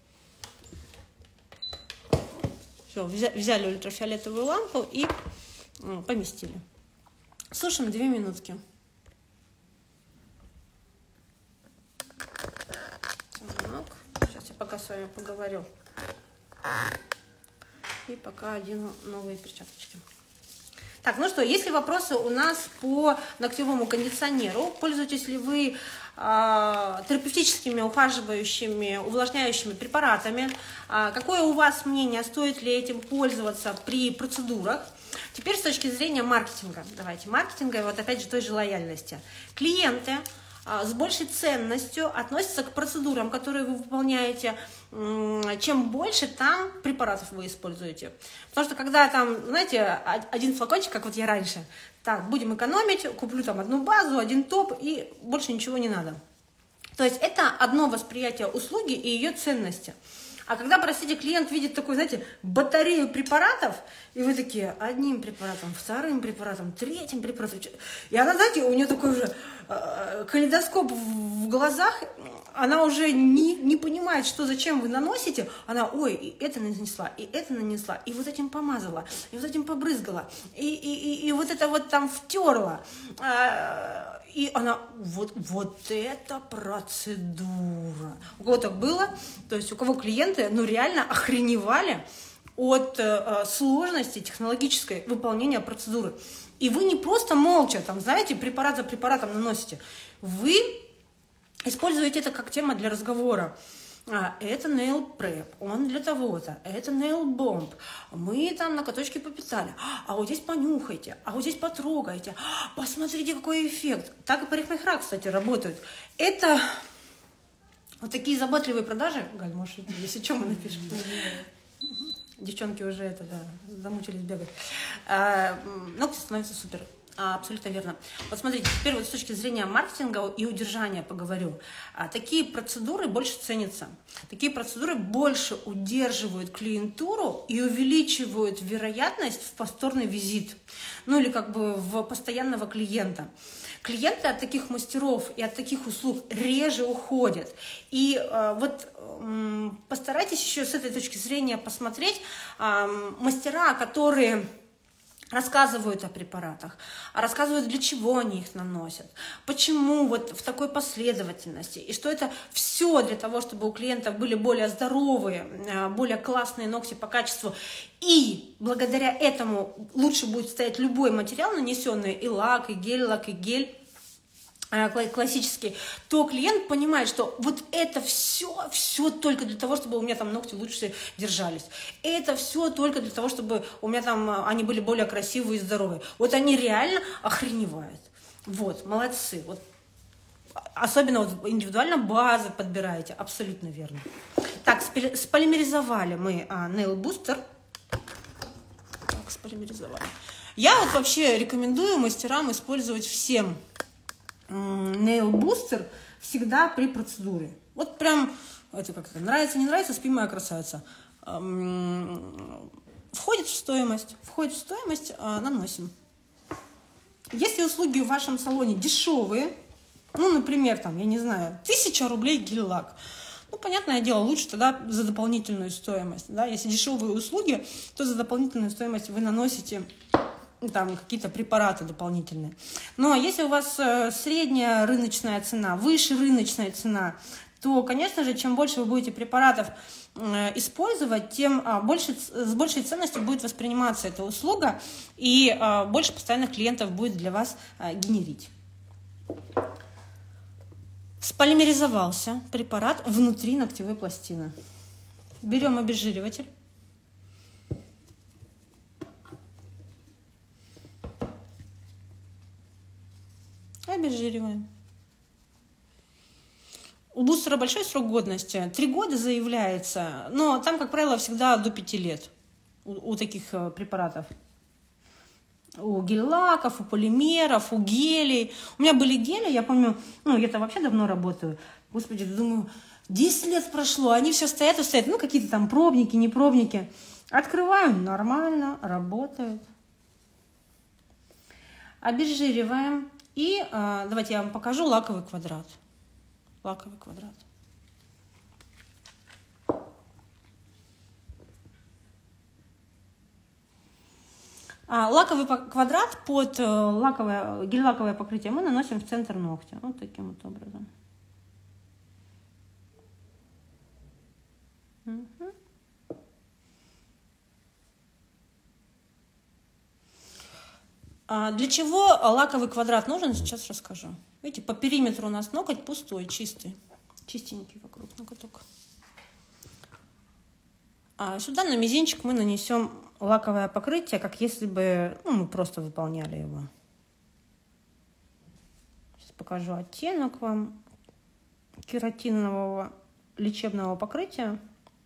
Все, взяли ультрафиолетовую лампу и поместили. Сушим две минутки. Сейчас я пока с вами поговорю. И пока одену новые перчаточки. Так, ну что, есть ли вопросы у нас по ногтевому кондиционеру? Пользуетесь ли вы э, терапевтическими, ухаживающими, увлажняющими препаратами? Э, какое у вас мнение, стоит ли этим пользоваться при процедурах? Теперь с точки зрения маркетинга. Давайте, маркетинга и вот опять же той же лояльности. Клиенты с большей ценностью относятся к процедурам, которые вы выполняете, чем больше там препаратов вы используете. Потому что когда там, знаете, один флакончик, как вот я раньше, так, будем экономить, куплю там одну базу, один топ и больше ничего не надо. То есть это одно восприятие услуги и ее ценности. А когда, простите, клиент видит такую, знаете, батарею препаратов, и вы такие, одним препаратом, вторым препаратом, третьим препаратом, и она, знаете, у нее такой уже э, калейдоскоп в глазах, она уже не, не понимает, что зачем вы наносите, она, ой, и это нанесла, и это нанесла, и вот этим помазала, и вот этим побрызгала, и, и, и, и вот это вот там втерла. И она, вот, вот это процедура. У кого так было, то есть у кого клиенты, ну, реально охреневали от э, сложности технологической выполнения процедуры. И вы не просто молча, там, знаете, препарат за препаратом наносите. Вы используете это как тема для разговора. А, это nail prep, он для того-то, это nail bomb, мы там ноготочки попитали, а вот здесь понюхайте, а вот здесь потрогайте, посмотрите, какой эффект. Так и парикмахера, кстати, работают. Это вот такие заботливые продажи. Галь, может, если что, мы напишем. Девчонки уже это, да, замучились бегать. А, ногти становятся супер. А, абсолютно верно. Вот смотрите, теперь вот с точки зрения маркетинга и удержания поговорю. А, такие процедуры больше ценятся. Такие процедуры больше удерживают клиентуру и увеличивают вероятность в повторный визит. Ну или как бы в постоянного клиента. Клиенты от таких мастеров и от таких услуг реже уходят. И э, вот э, постарайтесь еще с этой точки зрения посмотреть э, мастера, которые рассказывают о препаратах, рассказывают, для чего они их наносят, почему вот в такой последовательности, и что это все для того, чтобы у клиентов были более здоровые, более классные ногти по качеству, и благодаря этому лучше будет стоять любой материал, нанесенный и лак, и гель-лак, и гель, классический, то клиент понимает, что вот это все, все только для того, чтобы у меня там ногти лучше держались. Это все только для того, чтобы у меня там они были более красивые и здоровые. Вот они реально охреневают. Вот, молодцы. Вот. Особенно вот индивидуально базы подбираете. Абсолютно верно. Так, сполимеризовали мы а, Nail Booster. Так, сполимеризовали. Я вот вообще рекомендую мастерам использовать всем Nail Booster всегда при процедуре. Вот прям, это как это, нравится, не нравится, спи, моя красавица. Входит в стоимость, входит в стоимость, наносим. Если услуги в вашем салоне дешевые, ну, например, там, я не знаю, тысяча рублей гель-лак, ну, понятное дело, лучше тогда за дополнительную стоимость, да, если дешевые услуги, то за дополнительную стоимость вы наносите там какие-то препараты дополнительные. Но если у вас средняя рыночная цена, выше рыночная цена, то, конечно же, чем больше вы будете препаратов использовать, тем больше, с большей ценностью будет восприниматься эта услуга, и больше постоянных клиентов будет для вас генерить. Сполимеризовался препарат внутри ногтевой пластины. Берем обезжириватель. Обезжириваем. У бустера большой срок годности, три года заявляется, но там, как правило, всегда до пяти лет у, у таких препаратов. У гель-лаков, у полимеров, у гелей. У меня были гели, я помню, ну, я-то вообще давно работаю. Господи, думаю, десять лет прошло, они все стоят и стоят, ну, какие-то там пробники, не пробники. Открываю, нормально, работают. Обезжириваем. И а, давайте я вам покажу лаковый квадрат. Лаковый квадрат. А, лаковый квадрат под лаковое, гель-лаковое покрытие мы наносим в центр ногтя. Вот таким вот образом. Угу. А для чего лаковый квадрат нужен, сейчас расскажу. Видите, по периметру у нас ноготь пустой, чистый. Чистенький вокруг ноготок. А сюда на мизинчик мы нанесем лаковое покрытие, как если бы ну, мы просто выполняли его. Сейчас покажу оттенок вам кератинового лечебного покрытия.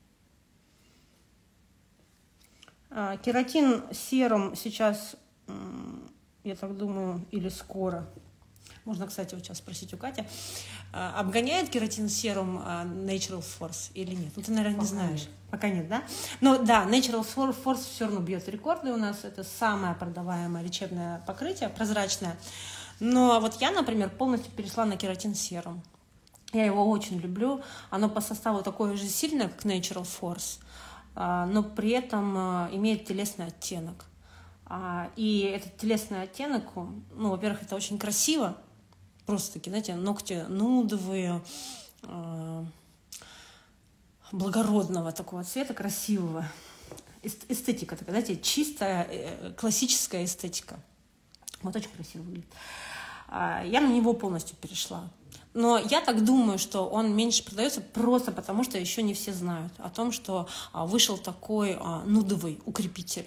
А, кератин серум сейчас, я так думаю, или скоро. Можно, кстати, вот сейчас спросить у Кати, обгоняет кератин серум Natural Force или нет? Ну, ты, наверное, не знаешь. Пока нет, да? Но да, Natural Force все равно бьет рекорды у нас. Это самое продаваемое лечебное покрытие, прозрачное. Но вот я, например, полностью перешла на кератин серум. Я его очень люблю. Оно по составу такое же сильное, как Natural Force, но при этом имеет телесный оттенок. И этот телесный оттенок, ну, во-первых, это очень красиво. Просто-таки, знаете, ногти нудовые, э, благородного такого цвета, красивого. Эстетика такая, знаете, чистая, э, классическая эстетика. Вот очень красиво выглядит. А, я на него полностью перешла. Но я так думаю, что он меньше продается просто потому, что еще не все знают о том, что а, вышел такой а, нудовый укрепитель.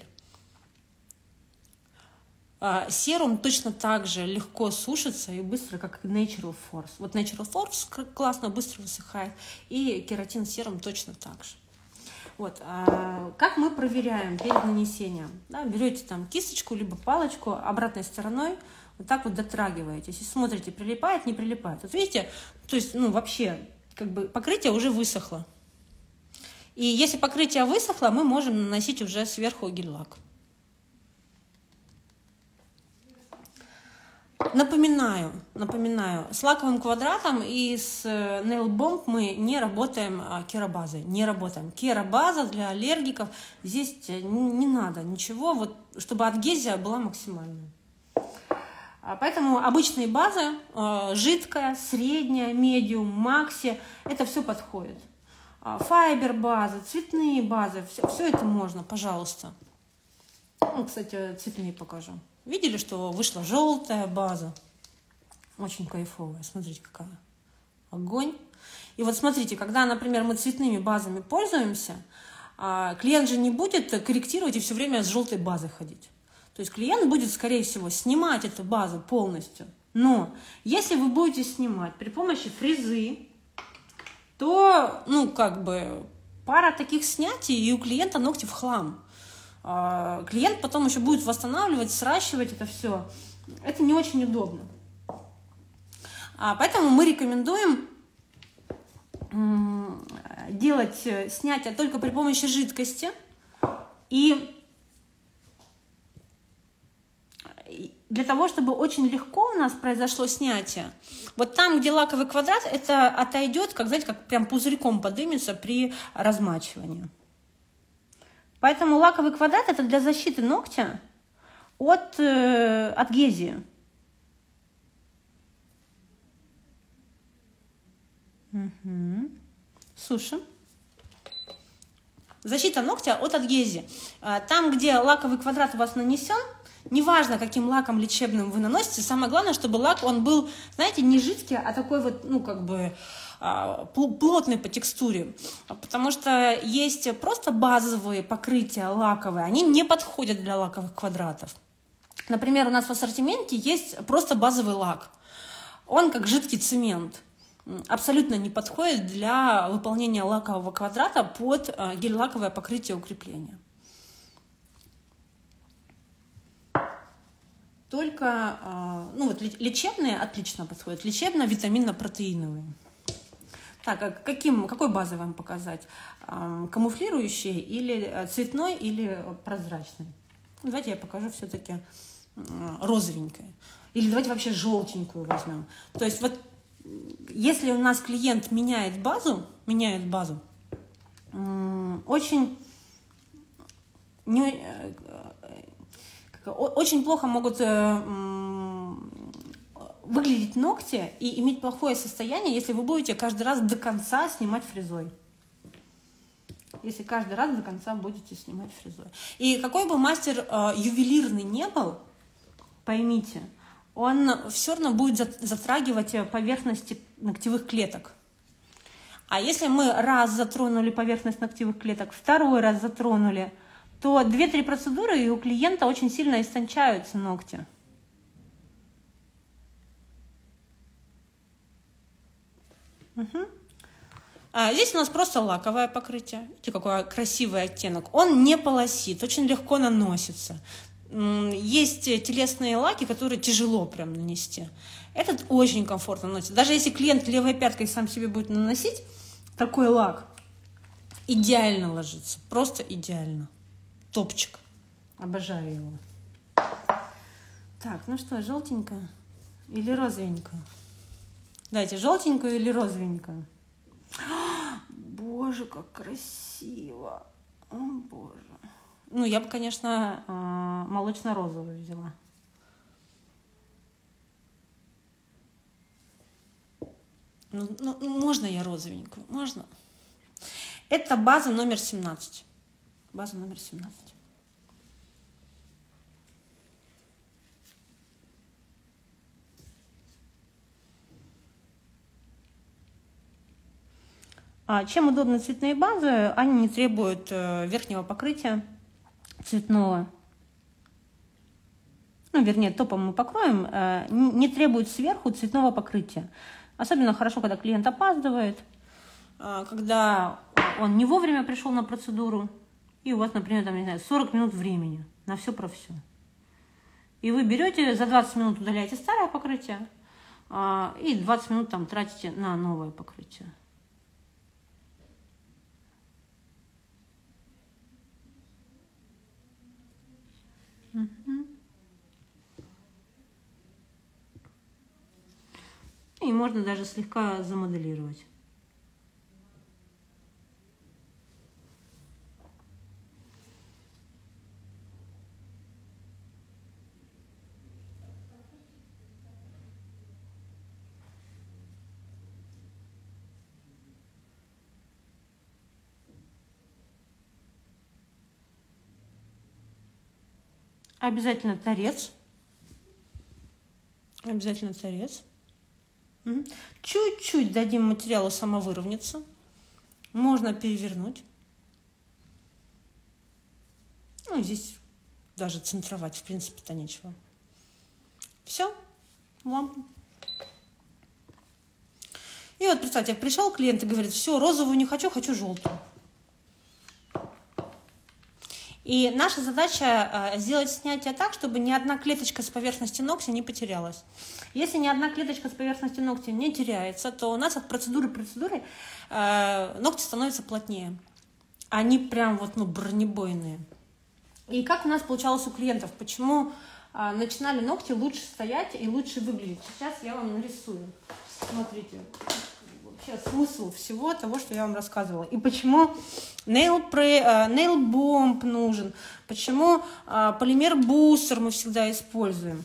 Серум точно так же легко сушится и быстро, как Natural Force. Вот Natural Force классно, быстро высыхает, и кератин серум точно так же. Вот. А как мы проверяем перед нанесением? Да, берете там кисточку, либо палочку, обратной стороной, вот так вот дотрагиваетесь и смотрите, прилипает, не прилипает. Вот видите, то есть, ну, вообще, как бы покрытие уже высохло. И если покрытие высохло, мы можем наносить уже сверху гель-лак. Напоминаю, напоминаю, с лаковым квадратом и с Nail Bomb мы не работаем керабазой, не работаем. Керабаза для аллергиков здесь не надо ничего, вот, чтобы адгезия была максимальной. Поэтому обычные базы, жидкая, средняя, медиум, макси, это все подходит. Файбер базы, цветные базы, все, все это можно, пожалуйста. Ну, кстати, цветные покажу. Видели, что вышла желтая база? Очень кайфовая. Смотрите, какая. Огонь. И вот смотрите, когда, например, мы цветными базами пользуемся, клиент же не будет корректировать и все время с желтой базой ходить. То есть клиент будет, скорее всего, снимать эту базу полностью. Но если вы будете снимать при помощи фрезы, то, ну, как бы, пара таких снятий, и у клиента ногти в хлам. Клиент потом еще будет восстанавливать, сращивать это все. Это не очень удобно. Поэтому мы рекомендуем делать снятие только при помощи жидкости. И для того, чтобы очень легко у нас произошло снятие, вот там, где лаковый квадрат, это отойдет, как, знаете, как прям пузырьком поднимется при размачивании. Поэтому лаковый квадрат – это для защиты ногтя, от э, адгезии. Угу. Сушим. Защита ногтя от адгезии. Там, где лаковый квадрат у вас нанесен, неважно, каким лаком лечебным вы наносите, самое главное, чтобы лак, он был, знаете, не жидкий, а такой вот, ну, как бы плотный по текстуре. Потому что есть просто базовые покрытия лаковые, они не подходят для лаковых квадратов. Например, у нас в ассортименте есть просто базовый лак. Он как жидкий цемент. Абсолютно не подходит для выполнения лакового квадрата под гель-лаковое покрытие укрепления. Только ну, вот, лечебные отлично подходят. Лечебно-витаминно-протеиновые. Так, а каким, какой базой вам показать? Камуфлирующий или цветной, или прозрачный? Давайте я покажу все-таки розовенькое. Или давайте вообще желтенькую возьмем. То есть вот если у нас клиент меняет базу, меняет базу, очень, не, очень плохо могут выглядеть ногти и иметь плохое состояние, если вы будете каждый раз до конца снимать фрезой. Если каждый раз до конца будете снимать фрезой. И какой бы мастер ювелирный не был, поймите, он все равно будет затрагивать поверхности ногтевых клеток. А если мы раз затронули поверхность ногтевых клеток, второй раз затронули, то две-три процедуры, и у клиента очень сильно истончаются ногти. Угу. А здесь у нас просто лаковое покрытие. Видите, какой красивый оттенок. Он не полосит, очень легко наносится. Есть телесные лаки, которые тяжело прям нанести. Этот очень комфортно наносится. Даже если клиент левой пяткой сам себе будет наносить, такой лак идеально ложится. Просто идеально. Топчик. Обожаю его. Так, ну что, желтенькая или розовенькая? Давайте, желтенькую или розовенькую? Боже, как красиво. О, боже. Ну, я бы, конечно, молочно-розовую взяла. Ну, ну, можно я розовенькую? Можно. Это база номер семнадцать. База номер семнадцать. А чем удобны цветные базы? Они не требуют верхнего покрытия цветного. Ну, вернее, топом мы покроем. Не требует сверху цветного покрытия. Особенно хорошо, когда клиент опаздывает, когда он не вовремя пришел на процедуру, и у вас, например, там, не знаю, сорок минут времени на все про все. И вы берете, за двадцать минут удаляете старое покрытие, и двадцать минут там тратите на новое покрытие. Угу. И можно даже слегка замоделировать. Обязательно торец. Обязательно торец. Чуть-чуть дадим материалу самовыровняться. Можно перевернуть. Ну, здесь даже центровать, в принципе-то нечего. Все. Лампа. И вот, представьте, пришел клиент и говорит, все, розовую не хочу, хочу желтую. И наша задача сделать снятие так, чтобы ни одна клеточка с поверхности ногтя не потерялась. Если ни одна клеточка с поверхности ногтя не теряется, то у нас от процедуры к процедуре э, ногти становятся плотнее. Они прям вот, ну, бронебойные. И как у нас получалось у клиентов? Почему э, начинали ногти лучше стоять и лучше выглядеть? Сейчас я вам нарисую. Смотрите. вообще смысл всего того, что я вам рассказывала. И почему nail, pre, nail bomb нужен, почему полимер бустер мы всегда используем.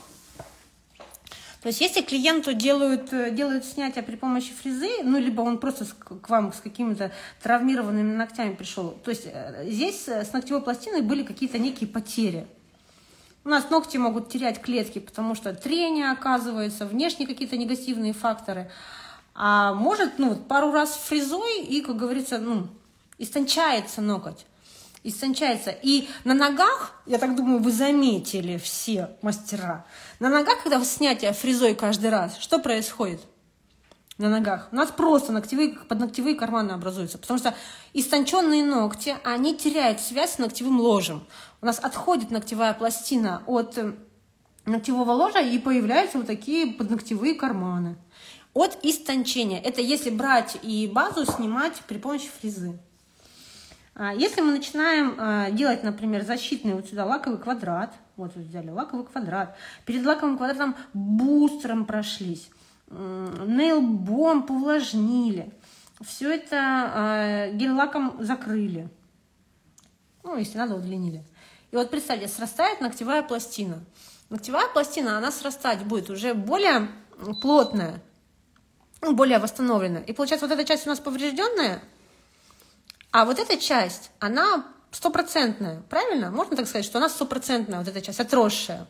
То есть, если клиенту делают, делают снятие при помощи фрезы, ну, либо он просто к вам с какими-то травмированными ногтями пришел, то есть, здесь с ногтевой пластиной были какие-то некие потери. У нас ногти могут терять клетки, потому что трение оказывается, внешние какие-то негативные факторы. А может, ну, пару раз фрезой и, как говорится, ну, истончается ноготь. Истончается. И на ногах, я так думаю, вы заметили все мастера, на ногах, когда снятие фрезой каждый раз, что происходит на ногах? У нас просто ногтевые, подногтевые карманы образуются, потому что истонченные ногти, они теряют связь с ногтевым ложем. У нас отходит ногтевая пластина от ногтевого ложа, и появляются вот такие подногтевые карманы. От истончения. Это если брать и базу снимать при помощи фрезы. Если мы начинаем делать, например, защитный вот сюда лаковый квадрат, вот взяли лаковый квадрат, перед лаковым квадратом бустером прошлись, nail bomb увлажнили, все это гель-лаком закрыли, ну, если надо, удлинили. И вот представьте, срастает ногтевая пластина. Ногтевая пластина, она срастать будет уже более плотная, более восстановленная. И получается, вот эта часть у нас поврежденная, а вот эта часть, она стопроцентная, правильно? Можно так сказать, что она стопроцентная, вот эта часть, отросшая.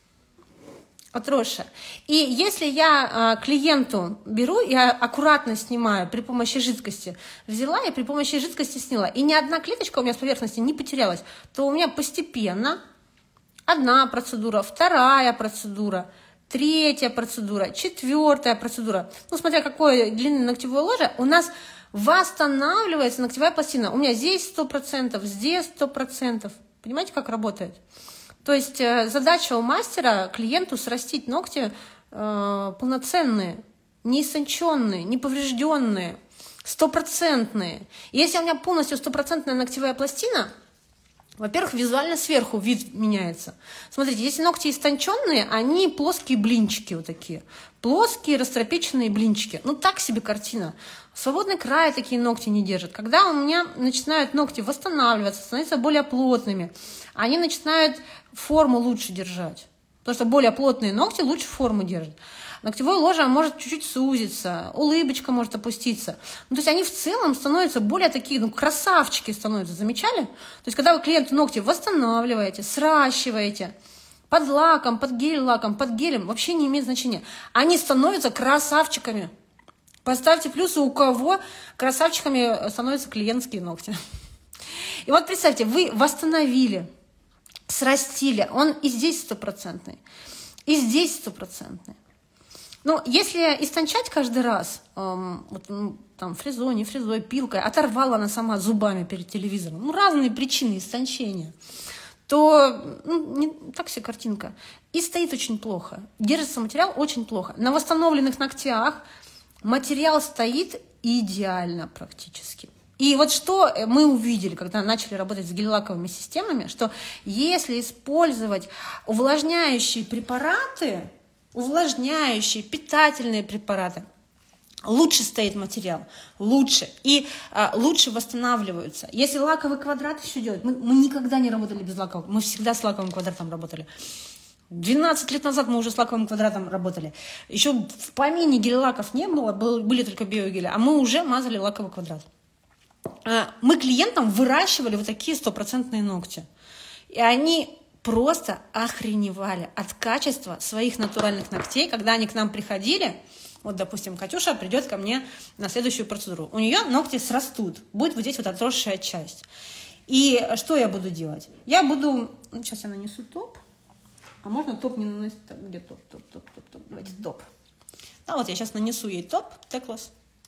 Отросшая. И если я э, клиенту беру, я аккуратно снимаю при помощи жидкости, взяла и при помощи жидкости сняла, и ни одна клеточка у меня с поверхности не потерялась, то у меня постепенно одна процедура, вторая процедура, третья процедура, четвертая процедура, ну, смотря какое длинное ногтевое ложе, у нас восстанавливается ногтевая пластина. У меня здесь сто процентов, здесь сто процентов. Понимаете, как работает? То есть задача у мастера клиенту срастить ногти э, полноценные, не иссонченные, не поврежденные, стопроцентные. Если у меня полностью стопроцентная ногтевая пластина, во-первых, визуально сверху вид меняется. Смотрите, если ногти истонченные, они плоские блинчики вот такие. Плоские растропеченные блинчики. Ну, так себе картина. Свободный край такие ногти не держат. Когда у меня начинают ногти восстанавливаться, становиться более плотными, они начинают форму лучше держать. Потому что более плотные ногти лучше форму держат. Ногтевое ложе может чуть-чуть сузиться, улыбочка может опуститься. Ну, то есть они в целом становятся более такие, ну, красавчики становятся, замечали? То есть когда вы клиенту ногти восстанавливаете, сращиваете, под лаком, под гель-лаком, под гелем, вообще не имеет значения. Они становятся красавчиками. Поставьте плюсы, у кого красавчиками становятся клиентские ногти. И вот представьте, вы восстановили, срастили, он и здесь стопроцентный, и здесь стопроцентный. Но если истончать каждый раз, эм, вот, ну, там, фрезой, не фрезой, пилкой, оторвала она сама зубами перед телевизором, ну, разные причины истончения, то, ну, не, так себе картинка. И стоит очень плохо, держится материал очень плохо. На восстановленных ногтях материал стоит идеально практически. И вот что мы увидели, когда начали работать с гель-лаковыми системами, что если использовать увлажняющие препараты, увлажняющие, питательные препараты, лучше стоит материал, лучше, и а, лучше восстанавливаются. Если лаковый квадрат еще делать, мы, мы никогда не работали без лакового, мы всегда с лаковым квадратом работали. двенадцать лет назад мы уже с лаковым квадратом работали. Еще в помине гель-лаков не было, был, были только биогели, а мы уже мазали лаковый квадрат. А, мы клиентам выращивали вот такие стопроцентные ногти. И они просто охреневали от качества своих натуральных ногтей, когда они к нам приходили. Вот, допустим, Катюша придет ко мне на следующую процедуру. У нее ногти срастут, будет вот здесь вот отросшая часть. И что я буду делать? Я буду... Ну, сейчас я нанесу топ. А можно топ не наносить? Так, где топ, топ, топ, топ, топ? Давайте топ. Да, вот я сейчас нанесу ей топ, теклос.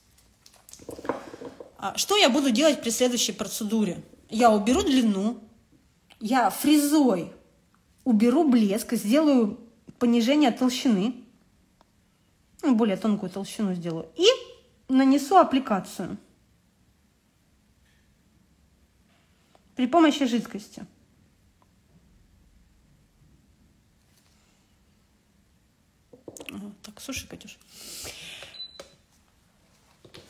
А что я буду делать при следующей процедуре? Я уберу длину, я фрезой уберу блеск, сделаю понижение толщины, ну, более тонкую толщину сделаю, и нанесу аппликацию при помощи жидкости. Так, слушай, Катюш.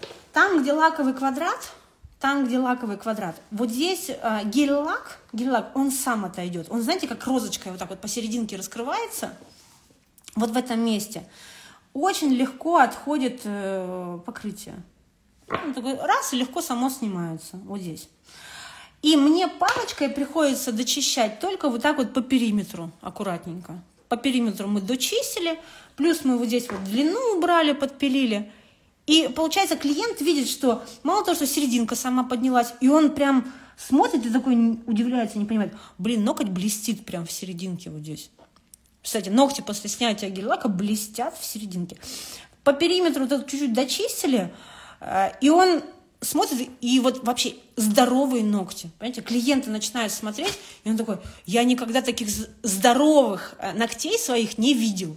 там, где лаковый квадрат, там, где лаковый квадрат, вот здесь э, гель-лак, гель-лак, он сам отойдет. Он, знаете, как розочкой вот так вот посерединке раскрывается, вот в этом месте. Очень легко отходит э, покрытие. Он такой раз, и легко само снимается, вот здесь. И мне палочкой приходится дочищать только вот так вот по периметру, аккуратненько. По периметру мы дочистили, плюс мы вот здесь вот длину убрали, подпилили. И получается, клиент видит, что мало того, что серединка сама поднялась, и он прям смотрит и такой удивляется, не понимает, блин, ноготь блестит прям в серединке вот здесь. Кстати, ногти после снятия гель-лака блестят в серединке. По периметру тут чуть-чуть дочистили, и он смотрит, и вот вообще здоровые ногти. Понимаете, клиенты начинают смотреть, и он такой, я никогда таких здоровых ногтей своих не видел.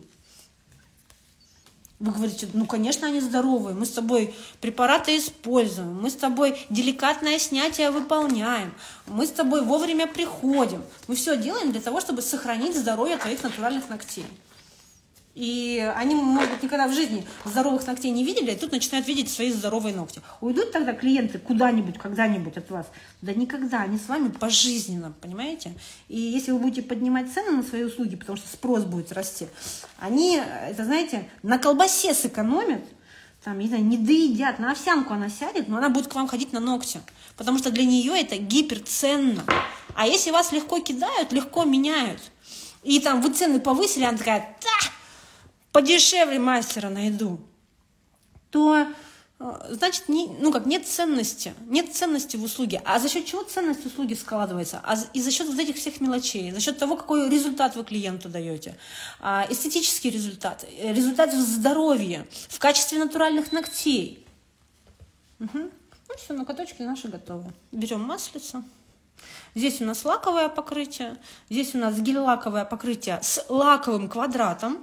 Вы говорите, ну, конечно, они здоровые, мы с тобой препараты используем, мы с тобой деликатное снятие выполняем, мы с тобой вовремя приходим. Мы все делаем для того, чтобы сохранить здоровье твоих натуральных ногтей. И они, может быть, никогда в жизни здоровых ногтей не видели, и тут начинают видеть свои здоровые ногти. Уйдут тогда клиенты куда-нибудь, когда-нибудь от вас? Да никогда, они с вами пожизненно, понимаете? И если вы будете поднимать цены на свои услуги, потому что спрос будет расти, они, это знаете, на колбасе сэкономят, там, не знаю, не доедят, на овсянку она сядет, но она будет к вам ходить на ногти, потому что для нее это гиперценно. А если вас легко кидают, легко меняют, и там вы цены повысили, она такая, да, подешевле мастера найду, то, значит, не, ну как, нет ценности, нет ценности в услуге. А за счет чего ценность услуги складывается? А и за счет вот этих всех мелочей, за счет того, какой результат вы клиенту даете. А, эстетический результат, результат в здоровье, в качестве натуральных ногтей. Угу. Ну все, ноготочки наши готовы. Берем маслицо. Здесь у нас лаковое покрытие, здесь у нас гель-лаковое покрытие с лаковым квадратом.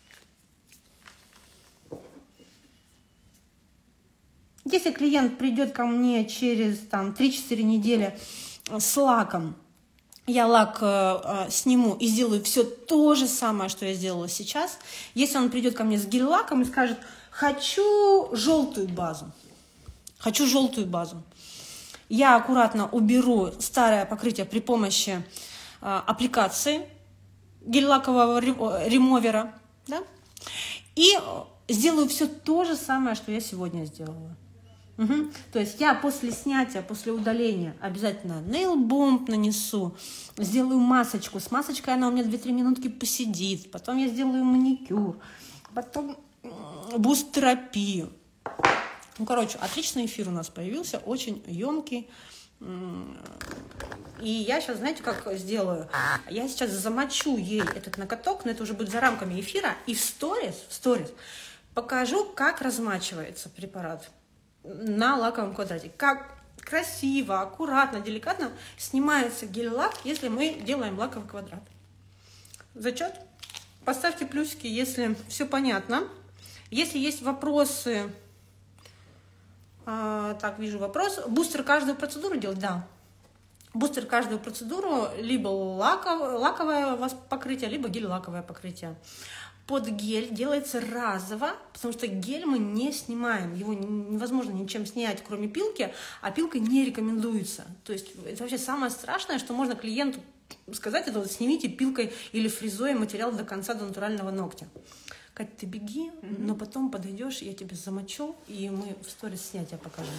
Если клиент придет ко мне через там, три-четыре недели с лаком, я лак э, сниму и сделаю все то же самое, что я сделала сейчас. Если он придет ко мне с гель-лаком и скажет, хочу желтую базу, хочу желтую базу, я аккуратно уберу старое покрытие при помощи э, аппликации гель-лакового ремовера, да? И сделаю все то же самое, что я сегодня сделала. Угу. То есть я после снятия, после удаления обязательно nail bomb нанесу, сделаю масочку. С масочкой она у меня две-три минутки посидит. Потом я сделаю маникюр, потом буст-терапию. Ну, короче, отличный эфир у нас появился, очень емкий. И я сейчас, знаете, как сделаю? Я сейчас замочу ей этот ноготок, но это уже будет за рамками эфира, и в сторис, в сторис покажу, как размачивается препарат на лаковом квадрате. Как красиво, аккуратно, деликатно снимается гель-лак, если мы делаем лаковый квадрат. Зачет? Поставьте плюсики, если все понятно. Если есть вопросы, а, так, вижу вопрос. Бустер каждую процедуру делать? Да. Бустер каждую процедуру, либо лаков, лаковое покрытие, либо гель-лаковое покрытие. Под гель делается разово, потому что гель мы не снимаем, его невозможно ничем снять, кроме пилки, а пилка не рекомендуется. То есть это вообще самое страшное, что можно клиенту сказать, это вот снимите пилкой или фрезой материал до конца, до натурального ногтя. Кать, ты беги, mm-hmm. но потом подойдешь, я тебе замочу, и мы в сторис снятия покажем.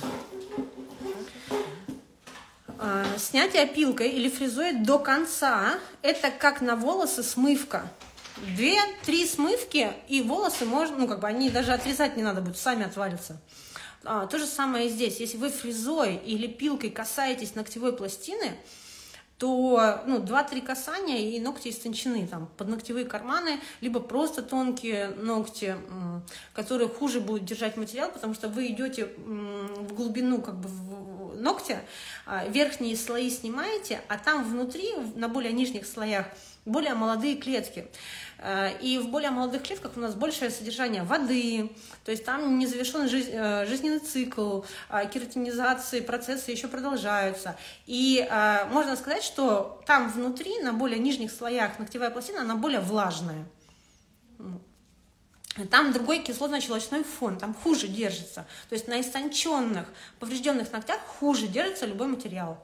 А, снятие пилкой или фрезой до конца – это как на волосы смывка. Две-три смывки, и волосы можно, ну, как бы они даже отрезать не надо будет, сами отвалятся. А, то же самое и здесь. Если вы фрезой или пилкой касаетесь ногтевой пластины, то ну, два-три касания, и ногти истончены, там, подногтевые карманы, либо просто тонкие ногти, которые хуже будут держать материал, потому что вы идете в глубину как бы в ногтя, верхние слои снимаете, а там внутри, на более нижних слоях, более молодые клетки. И в более молодых клетках у нас большее содержание воды, то есть там не завершен жизненный цикл, кератинизации, процессы еще продолжаются. И можно сказать, что там внутри, на более нижних слоях ногтевая пластина, она более влажная. там другой кислотно-щелочной фон, там хуже держится. То есть на истонченных, поврежденных ногтях хуже держится любой материал.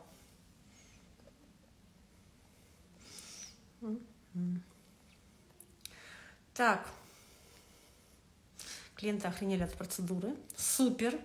Так, клиенты охренели от процедуры. Супер.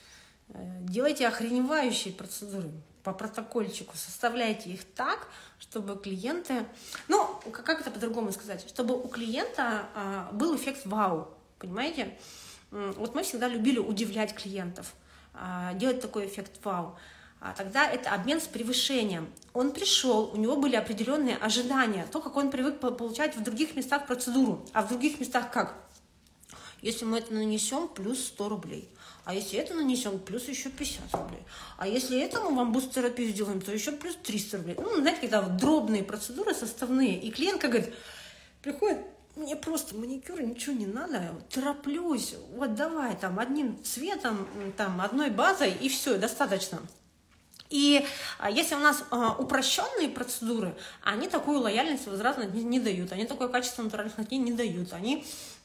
Делайте охреневающие процедуры по протокольчику, составляйте их так, чтобы клиенты, ну, как это по-другому сказать, чтобы у клиента а, был эффект вау, понимаете? Вот мы всегда любили удивлять клиентов, а, делать такой эффект вау. А тогда это обмен с превышением. Он пришел, у него были определенные ожидания, то, как он привык получать в других местах процедуру, а в других местах как? Если мы это нанесем, плюс сто рублей. А если это нанесем, плюс еще пятьдесят рублей. А если этому вам буст-терапию сделаем, то еще плюс триста рублей. Ну, знаете, когда вот дробные процедуры, составные. И клиентка говорит, приходит, мне просто маникюр, ничего не надо, тороплюсь, вот давай там одним цветом, там одной базой, и все, достаточно. И если у нас а, упрощенные процедуры, они такую лояльность возврата не, не дают, они такое качество натуральных ногтей не дают, они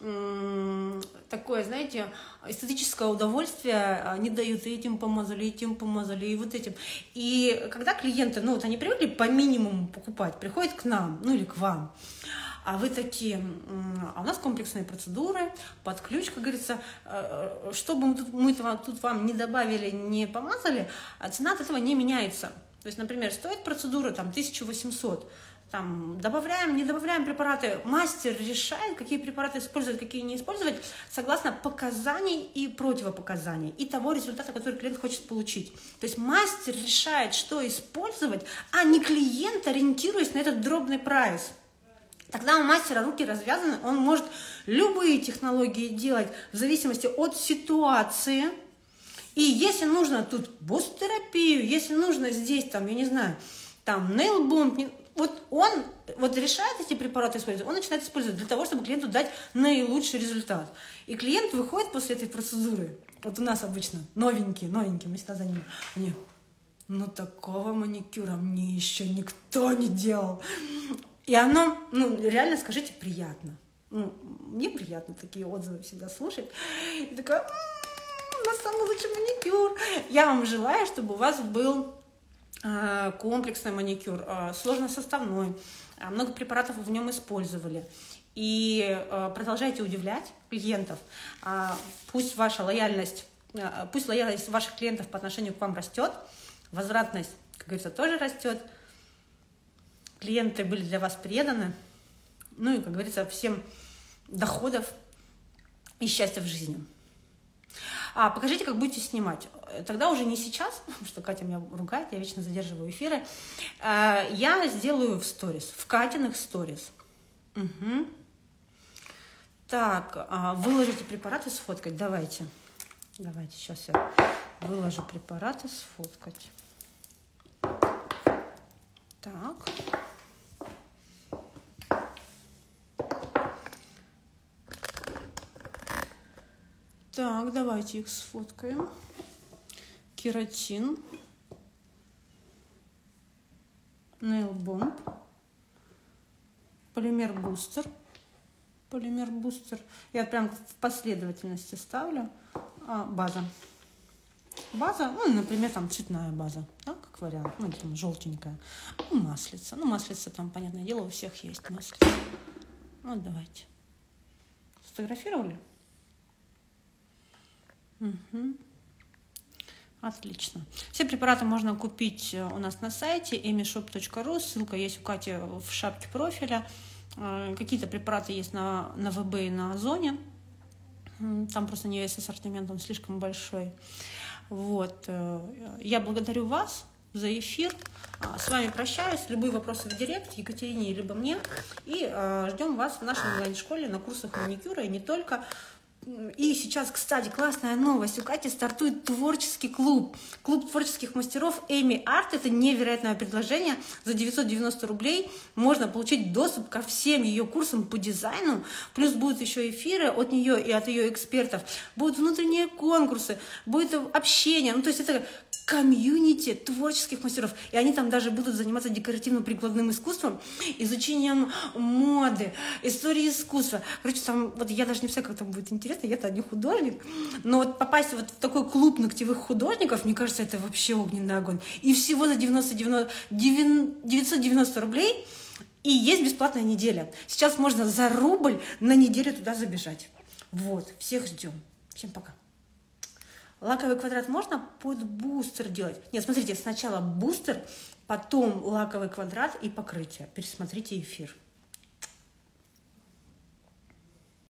м- такое, знаете, эстетическое удовольствие не дают, и этим помазали, и этим помазали, и вот этим. И когда клиенты, ну вот они привыкли по минимуму покупать, приходят к нам, ну или к вам, а вы такие, а у нас комплексные процедуры, под ключ, как говорится, чтобы мы тут, мы тут вам не добавили, не помазали, цена от этого не меняется. То есть, например, стоит процедура там тысяча восемьсот, там, добавляем, не добавляем препараты, мастер решает, какие препараты использовать, какие не использовать, согласно показаний и противопоказаний, и того результата, который клиент хочет получить. То есть мастер решает, что использовать, а не клиент, ориентируясь на этот дробный прайс. Тогда у мастера руки развязаны, он может любые технологии делать в зависимости от ситуации. И если нужно тут буст-терапию, если нужно здесь, там, я не знаю, там, nail bond, вот он вот решает эти препараты использовать, он начинает использовать для того, чтобы клиенту дать наилучший результат. И клиент выходит после этой процедуры, вот у нас обычно новенькие, новенькие, мы всегда за ними, они, ну такого маникюра мне еще никто не делал. И оно, ну, реально, скажите, приятно. Ну, мне приятно такие отзывы всегда слушать. И такая, м-м, у нас самый лучший маникюр. Я вам желаю, чтобы у вас был э, комплексный маникюр, э, сложносоставной, э, много препаратов в нем использовали. И э, продолжайте удивлять клиентов. Э, пусть ваша лояльность, э, пусть лояльность ваших клиентов по отношению к вам растет, возвратность, как говорится, тоже растет. Клиенты были для вас преданы, ну и, как говорится, всем доходов и счастья в жизни. А покажите, как будете снимать. Тогда уже не сейчас, потому что Катя меня ругает, я вечно задерживаю эфиры. Я сделаю в сторис, в Катиных сторис. Угу. Так, выложите препараты, сфоткать. Давайте. Давайте, сейчас я выложу препараты, сфоткать. Так. Так, давайте их сфоткаем. Кератин. Nail Bomb. Полимер бустер. Полимер бустер. Я прям в последовательности ставлю. А, база. База, ну, например, там цветная база, да, как вариант, ну, там желтенькая. Ну, маслица. Ну, маслица там, понятное дело, у всех есть маслица. Вот, давайте. Сфотографировали? Угу. Отлично. Все препараты можно купить у нас на сайте эмишоп точка ру. Ссылка есть у Кати в шапке профиля. Какие-то препараты есть на, на ВБ и на Озоне. Там просто не весь ассортимент, он слишком большой. Вот. Я благодарю вас за эфир. С вами прощаюсь. Любые вопросы в директ Екатерине либо мне. И ждем вас в нашей онлайн-школе на курсах маникюра и не только. И сейчас, кстати, классная новость. У Кати стартует творческий клуб. Клуб творческих мастеров Эми Арт. Это невероятное предложение. За девятьсот девяносто рублей можно получить доступ ко всем ее курсам по дизайну. Плюс будут еще эфиры от нее и от ее экспертов. Будут внутренние конкурсы, будет общение. Ну, то есть это комьюнити творческих мастеров. И они там даже будут заниматься декоративно-прикладным искусством, изучением моды, истории искусства. Короче, там, вот я даже не знаю, как там будет интересно, я-то не художник, но вот попасть вот в такой клуб ногтевых художников, мне кажется, это вообще огненный огонь. И всего за девяносто, девятьсот девяносто рублей, и есть бесплатная неделя. Сейчас можно за рубль на неделю туда забежать. Вот, всех ждем. Всем пока. Лаковый квадрат можно под бустер делать? Нет, смотрите, сначала бустер, потом лаковый квадрат и покрытие. Пересмотрите эфир.